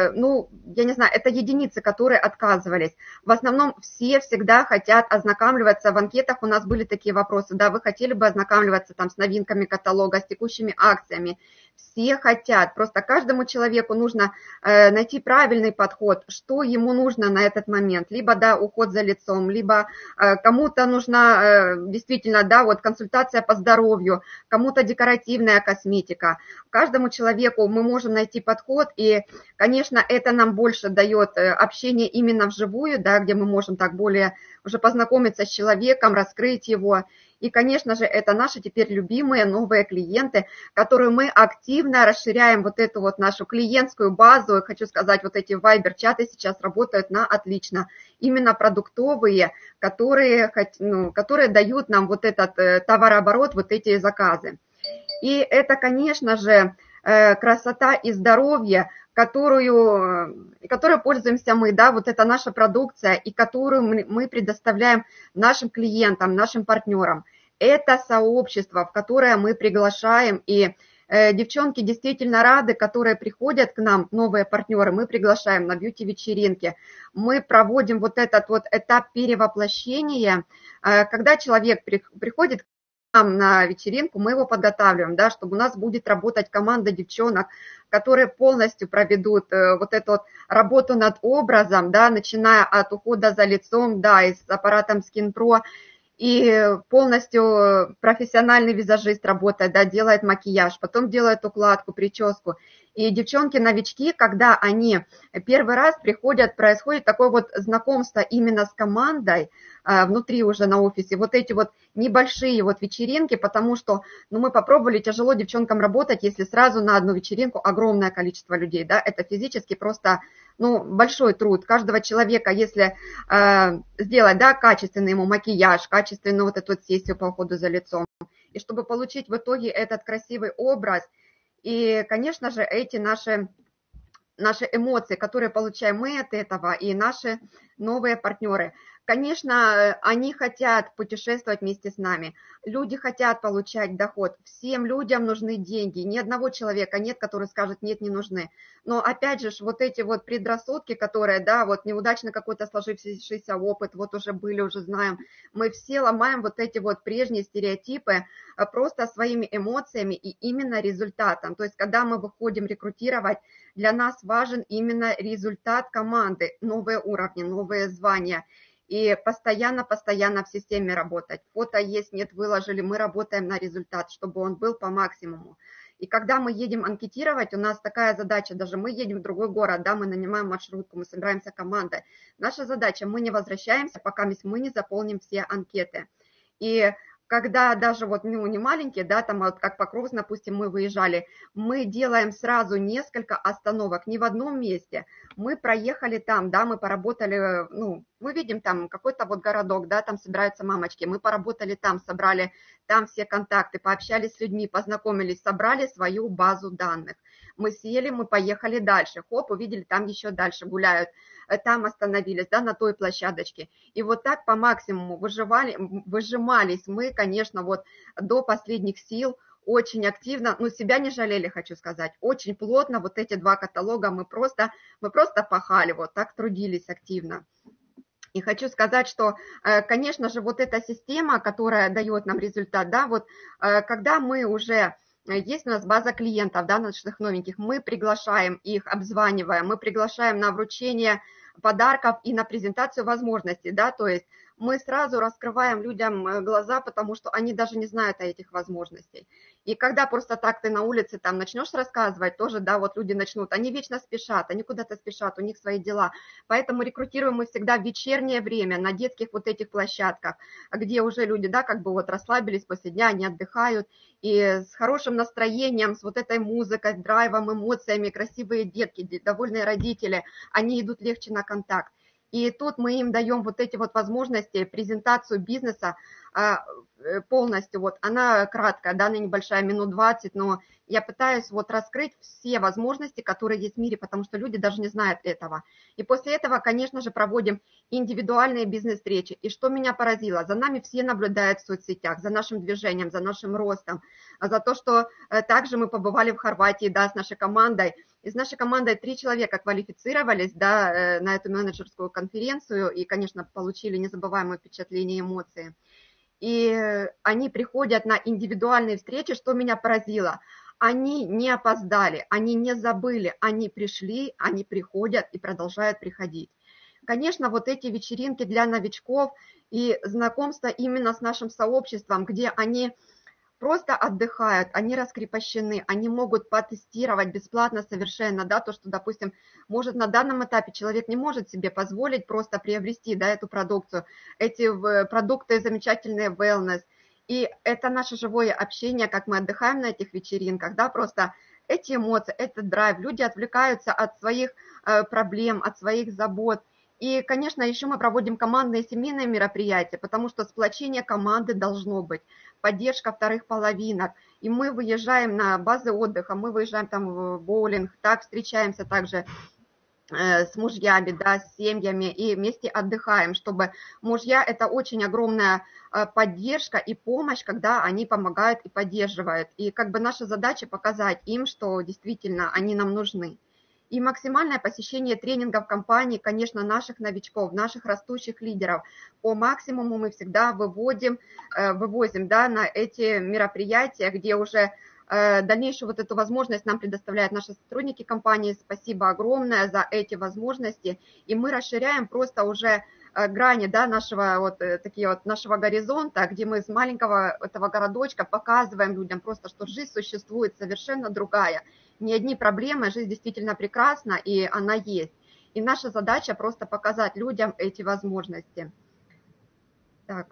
я не знаю, это единицы, которые отказывались. В основном все всегда хотят ознакомливаться. В анкетах у нас были такие вопросы, да, вы хотели бы ознакомливаться там с новинками каталога, с текущими акциями. Все хотят, просто каждому человеку нужно найти правильный подход, что ему нужно на этот момент, либо, да, уход за лицом, либо кому-то нужна действительно, да, вот консультация по здоровью, кому-то декоративная косметика. Каждому человеку мы можем найти подход, и, конечно, это нам больше дает общение именно вживую, да, где мы можем так более уже познакомиться с человеком, раскрыть его. И, конечно же, это наши теперь любимые новые клиенты, которые мы активно расширяем вот эту вот нашу клиентскую базу. И хочу сказать, вот эти Viber-чаты сейчас работают на отлично. Именно продуктовые, которые дают нам вот этот товарооборот, вот эти заказы. И это, конечно же, красота и здоровье, которой пользуемся мы, да, вот это наша продукция, и которую мы предоставляем нашим клиентам, нашим партнерам. Это сообщество, в которое мы приглашаем, и девчонки действительно рады, которые приходят к нам, новые партнеры, мы приглашаем на бьюти-вечеринки. Мы проводим вот этот вот этап перевоплощения, когда человек приходит на вечеринку, мы его подготавливаем, да, чтобы у нас будет работать команда девчонок, которые полностью проведут вот эту вот работу над образом, да, начиная от ухода за лицом, да, и с аппаратом Skin Pro, и полностью профессиональный визажист работает, да, делает макияж, потом делает укладку, прическу. И девчонки-новички, когда они первый раз приходят, происходит такое вот знакомство именно с командой внутри уже на офисе, вот эти вот небольшие вот вечеринки, потому что, мы попробовали, тяжело девчонкам работать, если сразу на одну вечеринку огромное количество людей, да, это физически просто, большой труд каждого человека, если сделать, да, качественный ему макияж, качественную вот эту вот сессию по уходу за лицом, и чтобы получить в итоге этот красивый образ. И, конечно же, эти наши эмоции, которые получаем мы от этого, и наши новые партнеры. Конечно, они хотят путешествовать вместе с нами, люди хотят получать доход, всем людям нужны деньги, ни одного человека нет, который скажет, нет, не нужны. Но опять же, вот эти вот предрассудки, которые, да, вот неудачно какой-то сложившийся опыт, вот уже были, уже знаем, мы все ломаем вот эти вот прежние стереотипы просто своими эмоциями и именно результатом. То есть, когда мы выходим рекрутировать, для нас важен именно результат команды, новые уровни, новые звания. И постоянно в системе работать. Фото есть, нет, выложили, мы работаем на результат, чтобы он был по максимуму. И когда мы едем анкетировать, у нас такая задача, даже мы едем в другой город, да, мы нанимаем маршрутку, мы собираемся командой. Наша задача, мы не возвращаемся, пока мы не заполним все анкеты. И когда даже вот, не маленькие, да, там вот как Покровск, допустим, мы выезжали, мы делаем сразу несколько остановок, не в одном месте. Мы проехали там, да, мы поработали, мы видим там какой-то вот городок, да, там собираются мамочки, мы поработали там, собрали там все контакты, пообщались с людьми, познакомились, собрали свою базу данных. Мы сели, мы поехали дальше, хоп, увидели, там еще дальше гуляют, там остановились, да, на той площадочке. И вот так по максимуму выжимались мы, конечно, вот до последних сил, очень активно, себя не жалели, хочу сказать, очень плотно вот эти два каталога мы просто пахали, вот так трудились активно. И хочу сказать, что, конечно же, вот эта система, которая дает нам результат, да, вот когда мы уже... Есть у нас база клиентов, да, наших новеньких, мы приглашаем их, обзваниваем, мы приглашаем на вручение подарков и на презентацию возможностей, да, то есть мы сразу раскрываем людям глаза, потому что они даже не знают о этих возможностях. И когда просто так ты на улице там начнешь рассказывать, тоже, да, вот люди начнут, они вечно спешат, они куда-то спешат, у них свои дела. Поэтому рекрутируем мы всегда в вечернее время на детских вот этих площадках, где уже люди, да, как бы вот расслабились после дня, они отдыхают, и с хорошим настроением, с вот этой музыкой, драйвом, эмоциями, красивые детки, довольные родители, они идут легче на контакт. И тут мы им даем вот эти вот возможности, презентацию бизнеса полностью, вот она краткая, да, она небольшая, минут 20, но я пытаюсь вот раскрыть все возможности, которые есть в мире, потому что люди даже не знают этого. И после этого, конечно же, проводим индивидуальные бизнес-встречи. И что меня поразило, за нами все наблюдают в соцсетях, за нашим движением, за нашим ростом, за то, что также мы побывали в Хорватии, да, с нашей командой. И с нашей командой 3 человека квалифицировались, да, на эту менеджерскую конференцию и, конечно, получили незабываемые впечатления и эмоции. И они приходят на индивидуальные встречи, что меня поразило. Они не опоздали, они не забыли, они пришли, они приходят и продолжают приходить. Конечно, вот эти вечеринки для новичков и знакомство именно с нашим сообществом, где они просто отдыхают, они раскрепощены, они могут потестировать бесплатно совершенно, да, то, что, допустим, может на данном этапе человек не может себе позволить просто приобрести, да, эту продукцию, эти продукты замечательные wellness, и это наше живое общение, как мы отдыхаем на этих вечеринках, да, просто эти эмоции, этот драйв, люди отвлекаются от своих проблем, от своих забот. И, конечно, еще мы проводим командные семейные мероприятия, потому что сплочение команды должно быть, поддержка вторых половинок. И мы выезжаем на базы отдыха, мы выезжаем там в боулинг, так встречаемся также с мужьями, да, с семьями и вместе отдыхаем, чтобы мужья – это очень огромная поддержка и помощь, когда они помогают и поддерживают. И как бы наша задача показать им, что действительно они нам нужны. И максимальное посещение тренингов компаний, конечно, наших новичков, наших растущих лидеров. По максимуму мы всегда вывозим, да, на эти мероприятия, где уже дальнейшую вот эту возможность нам предоставляют наши сотрудники компании. Спасибо огромное за эти возможности. И мы расширяем просто уже грани, да, нашего, вот, такие вот, нашего горизонта, где мы с маленького этого городочка показываем людям просто, что жизнь существует совершенно другая. Не одни проблемы, жизнь действительно прекрасна, и она есть. И наша задача просто показать людям эти возможности. Так.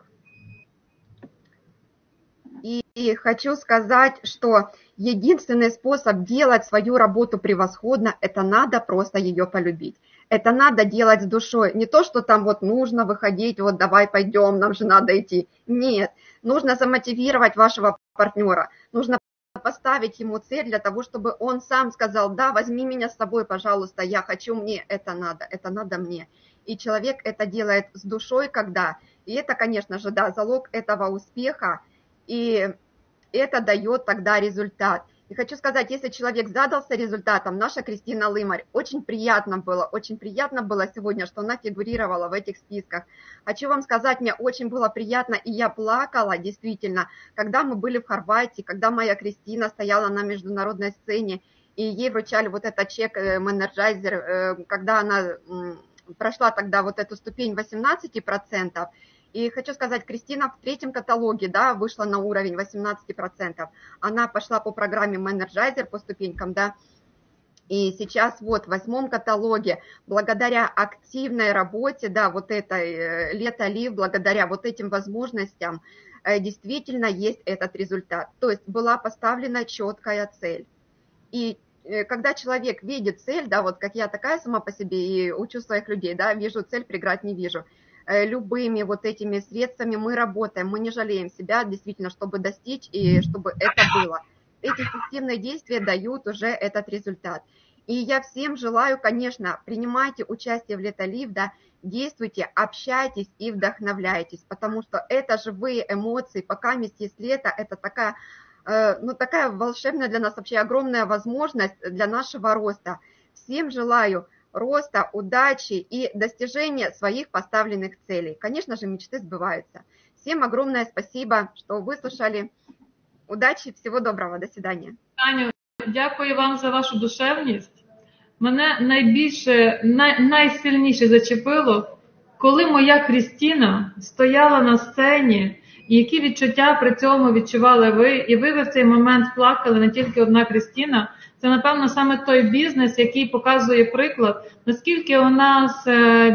И хочу сказать, что единственный способ делать свою работу превосходно, это надо просто ее полюбить. Это надо делать с душой. Не то, что там вот нужно выходить, вот давай пойдем, нам же надо идти. Нет, нужно замотивировать вашего партнера. Нужно поставить ему цель для того, чтобы он сам сказал: да, возьми меня с собой, пожалуйста, я хочу, мне это надо мне. И человек это делает с душой, когда. И это, конечно же, да, залог этого успеха. И это дает тогда результат. И хочу сказать, если человек задался результатом, наша Кристина Лымарь, очень приятно было сегодня, что она фигурировала в этих списках. Хочу вам сказать, мне очень было приятно, и я плакала действительно, когда мы были в Хорватии, когда моя Кристина стояла на международной сцене, и ей вручали вот этот чек Менеджайзер, когда она прошла тогда вот эту ступень 18%. И хочу сказать, Кристина в 3-м каталоге, да, вышла на уровень 18%. Она пошла по программе Менеджайзер по ступенькам, да. И сейчас вот в 8-м каталоге, благодаря активной работе, да, вот этой Лето Лив, благодаря вот этим возможностям, действительно есть этот результат. То есть была поставлена четкая цель. И когда человек видит цель, да, вот как я такая сама по себе и учу своих людей, да, вижу цель, преград не вижу. Любыми вот этими средствами мы работаем, мы не жалеем себя, действительно, чтобы достичь и чтобы это было. Эти эффективные действия дают уже этот результат. И я всем желаю, конечно, принимайте участие в Лето Лив, да, действуйте, общайтесь и вдохновляйтесь, потому что это живые эмоции, пока есть лето, это такая, ну, такая волшебная для нас вообще огромная возможность для нашего роста. Всем желаю роста, удачи и достижения своих поставленных целей. Конечно же, мечты сбываются. Всем огромное спасибо, что выслушали. Удачи, всего доброго, до свидания. Таню, дякую вам за вашу душевність. Мене найсильніше зачепило коли моя Крістіна стояла на сцені, і які відчуття при цьому відчували ви, і ви в цей момент плакали, не тільки одна Крістіна, це, напевно, саме той бізнес, який показує приклад, наскільки у нас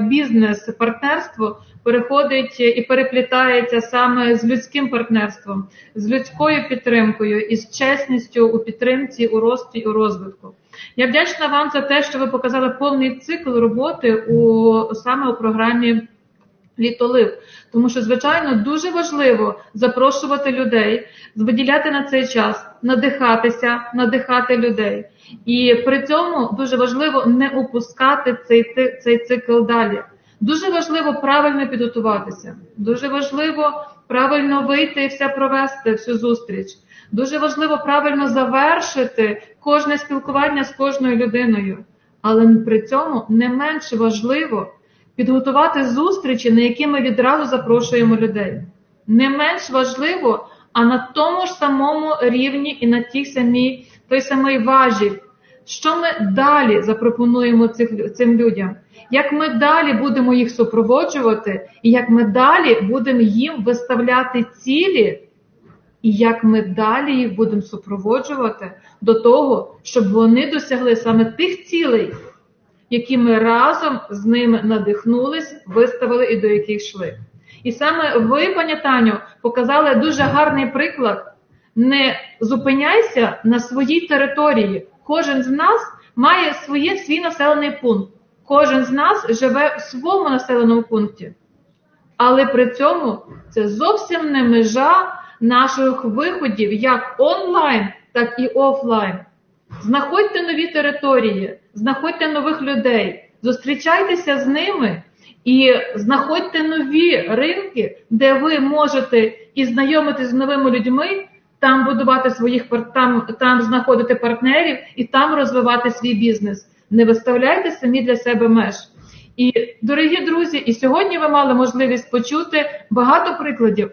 бізнес-партнерство переходить і переплітається саме з людським партнерством, з людською підтримкою і з чесністю у підтримці, у рості, у розвитку. Я вдячна вам за те, що ви показали повний цикл роботи саме у програмі «Літолив». Тому що, звичайно, дуже важливо запрошувати людей, виділяти на цей час, надихатися, надихати людей. І при цьому дуже важливо не упускати цей цикл далі. Дуже важливо правильно підготуватися. Дуже важливо правильно вийти і все провести, всю зустріч. Дуже важливо правильно завершити кожне спілкування з кожною людиною. Але при цьому не менш важливо підготувати зустрічі, на які ми відразу запрошуємо людей. Не менш важливо, а на тому ж самому рівні і на той самий важіль. Що ми далі запропонуємо цим людям? Як ми далі будемо їх супроводжувати, і як ми далі будемо їм виставляти цілі, і як ми далі їх будемо супроводжувати до того, щоб вони досягли саме тих цілей, які ми разом з ними надихнулись, виставили і до яких йшли. І саме ви, пані Таню, показали дуже гарний приклад. Не зупиняйся на своїй території. Кожен з нас має свій населений пункт. Кожен з нас живе в своєму населеному пункті. Але при цьому це зовсім не межа наших виходів як онлайн, так і офлайн. Знаходьте нові території, знаходьте нових людей, зустрічайтеся з ними і знаходьте нові ринки, де ви можете і знайомитися з новими людьми, там будувати там знаходити партнерів і там розвивати свій бізнес. Не виставляйте самі для себе меж. І, дорогі друзі, і сьогодні ви мали можливість почути багато прикладів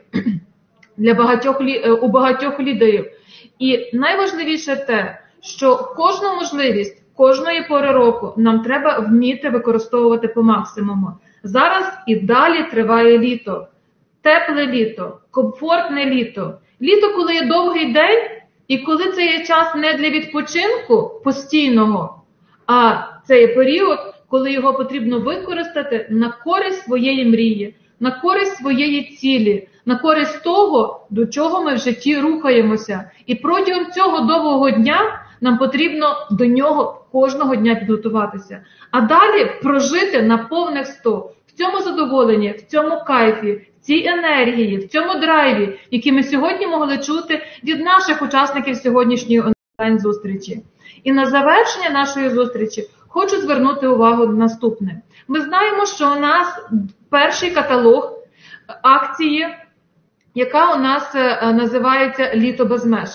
у багатьох лідерів. І найважливіше те, що кожну можливість, кожної пори року нам треба вміти використовувати по максимуму. Зараз і далі триває літо. Тепле літо, комфортне літо. Літо, коли є довгий день, і коли це є час не для відпочинку постійного, а це є період, коли його потрібно використати на користь своєї мрії, на користь своєї цілі, на користь того, до чого ми в житті рухаємося. І протягом цього довгого дня нам потрібно до нього кожного дня підготуватися. А далі прожити на повних 100. В цьому задоволенні, в цьому кайфі, в цій енергії, в цьому драйві, які ми сьогодні могли чути від наших учасників сьогоднішньої онлайн-зустрічі. І на завершення нашої зустрічі хочу звернути увагу на наступне. Ми знаємо, що у нас перший каталог акції, яка у нас називається «Літо без меж».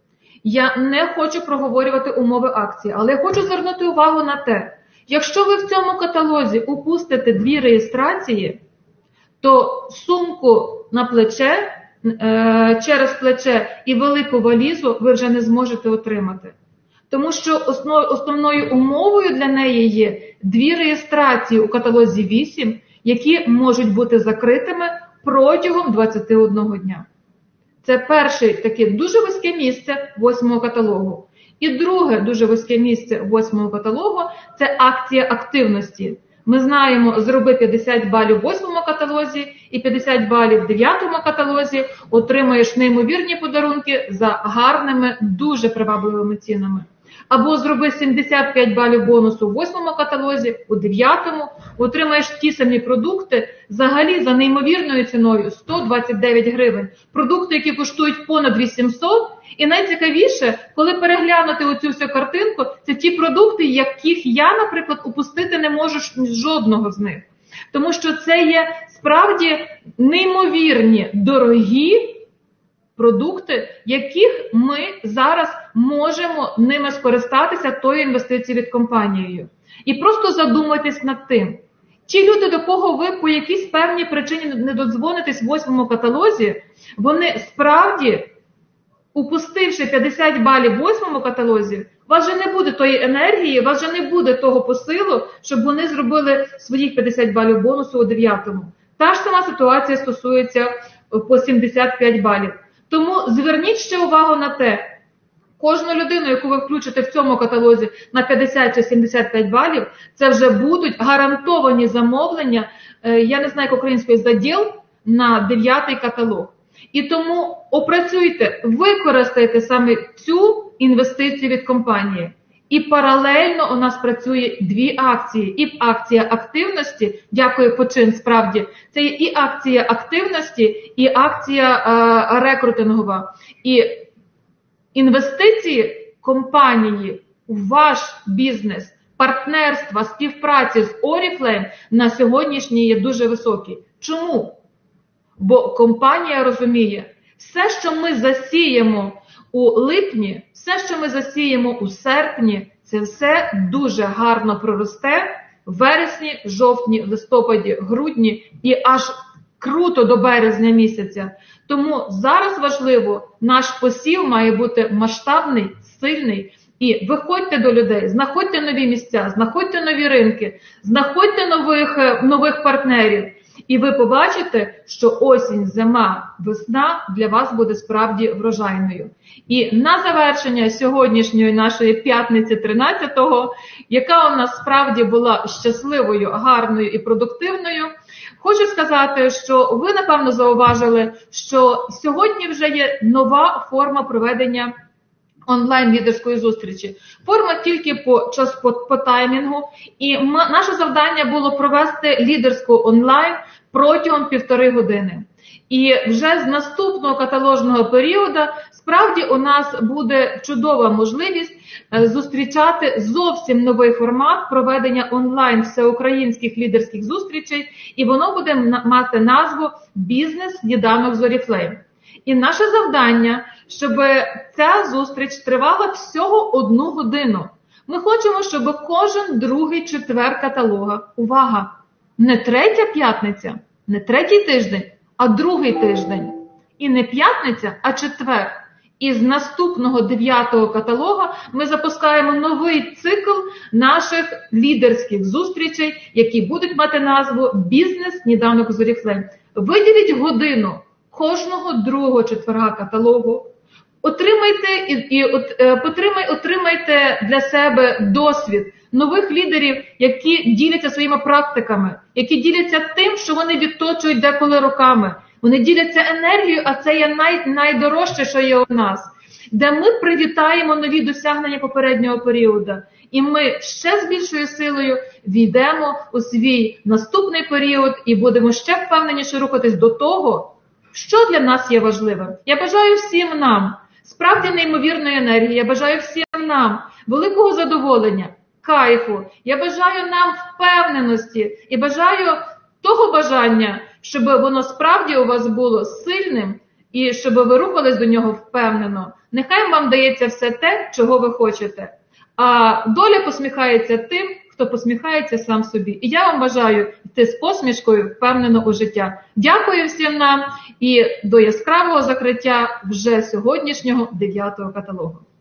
Я не хочу проговорювати умови акції, але я хочу звернути увагу на те, якщо ви в цьому каталозі упустите 2 реєстрації, то сумку на плече, через плече і велику валізу ви вже не зможете отримати. Тому що основною умовою для неї є 2 реєстрації у каталозі 8, які можуть бути закритими протягом 21 дня. Це перше таке дуже вузьке місце 8-го каталогу. І друге дуже вузьке місце 8-го каталогу – це акція активності. Ми знаємо, зроби 50 балів в 8-му каталозі і 50 балів в 9-му каталозі, отримаєш неймовірні подарунки за гарними, дуже привабливими цінами. Або зроби 75 балів бонусу в 8-му каталозі, у 9-му, отримаєш ті самі продукти, взагалі за неймовірною ціною 129 гривень. Продукти, які коштують понад 800, і найцікавіше, коли переглянути оцю всю картинку, це ті продукти, яких я, наприклад, упустити не можу жодного з них. Тому що це є справді неймовірні, дорогі продукти, яких ми зараз можемо ними скористатися тою інвестицією від компанії. І просто задумайтесь над тим. Ті люди, до кого ви по якійсь певній причині не додзвонитесь в 8-му каталозі, вони справді упустивши 50 балів в 8-му каталозі, у вас же не буде тої енергії, у вас же не буде того посилу, щоб вони зробили своїх 50 балів бонусу у 9-му. Та ж сама ситуація стосується по 75 балів. Тому зверніть ще увагу на те, кожну людину, яку ви включите в цьому каталозі на 50 чи 75 балів, це вже будуть гарантовані замовлення, я не знаю, як українською, заділ на 9-й каталог. І тому опрацюйте, використайте саме цю інвестицію від компанії. І паралельно у нас працює дві акції. І акція активності, дякую Почин, справді, це є і акція активності, і акція рекрутингова. І інвестиції компанії у ваш бізнес, партнерства, співпраці з Oriflame на сьогоднішній є дуже високі. Чому? Бо компанія розуміє, все, що ми засіємо у липні, все, що ми засіємо у серпні, це все дуже гарно проросте в вересні, жовтні, листопаді, грудні і аж круто до березня місяця. Тому зараз важливо, наш посів має бути масштабний, сильний. І виходьте до людей, знаходьте нові місця, знаходьте нові ринки, знаходьте нових партнерів. І ви побачите, що осінь, зима, весна для вас буде справді врожайною. І на завершення сьогоднішньої нашої п'ятниці 13-го, яка у нас справді була щасливою, гарною і продуктивною, хочу сказати, що ви, напевно, зауважили, що сьогодні вже є нова форма проведення онлайн-лідерської зустрічі. Форма тільки по таймінгу. І наше завдання було провести лідерську онлайн протягом 1,5 години. І вже з наступного каталожного періоду справді у нас буде чудова можливість зустрічати зовсім новий формат проведення онлайн всеукраїнських лідерських зустрічей. І воно буде мати назву «Бізнес-сніданок з Oriflame». І наше завдання, щоб ця зустріч тривала всього 1 годину. Ми хочемо, щоб кожен другий четвер каталога, увага, не третя п'ятниця, не третій тиждень, а другий тиждень. І не п'ятниця, а четвер. І з наступного 9-го каталога ми запускаємо новий цикл наших лідерських зустрічей, які будуть мати назву «Бізнес-сніданок з Oriflame». Виділіть годину кожного другого четверга каталогу, отримайте для себе досвід нових лідерів, які діляться своїми практиками, які діляться тим, що вони відточують деколи роками. Вони діляться енергією, а це є найдорожче, що є у нас. Де ми привітаємо нові досягнення попереднього періоду. І ми ще з більшою силою війдемо у свій наступний період і будемо ще впевненіше рухатись до того, що для нас є важливим. Я бажаю всім нам справді неймовірної енергії, я бажаю всім нам великого задоволення, кайфу, я бажаю нам впевненості і бажаю того бажання, щоб воно справді у вас було сильним і щоб ви рухались до нього впевнено. Нехай вам дається все те, чого ви хочете. А доля посміхається тим, хто посміхається сам собі. І я вам бажаю йти з посмішкою впевнено у життя. Дякую всім нам і до яскравого закриття вже сьогоднішнього 9-го каталогу.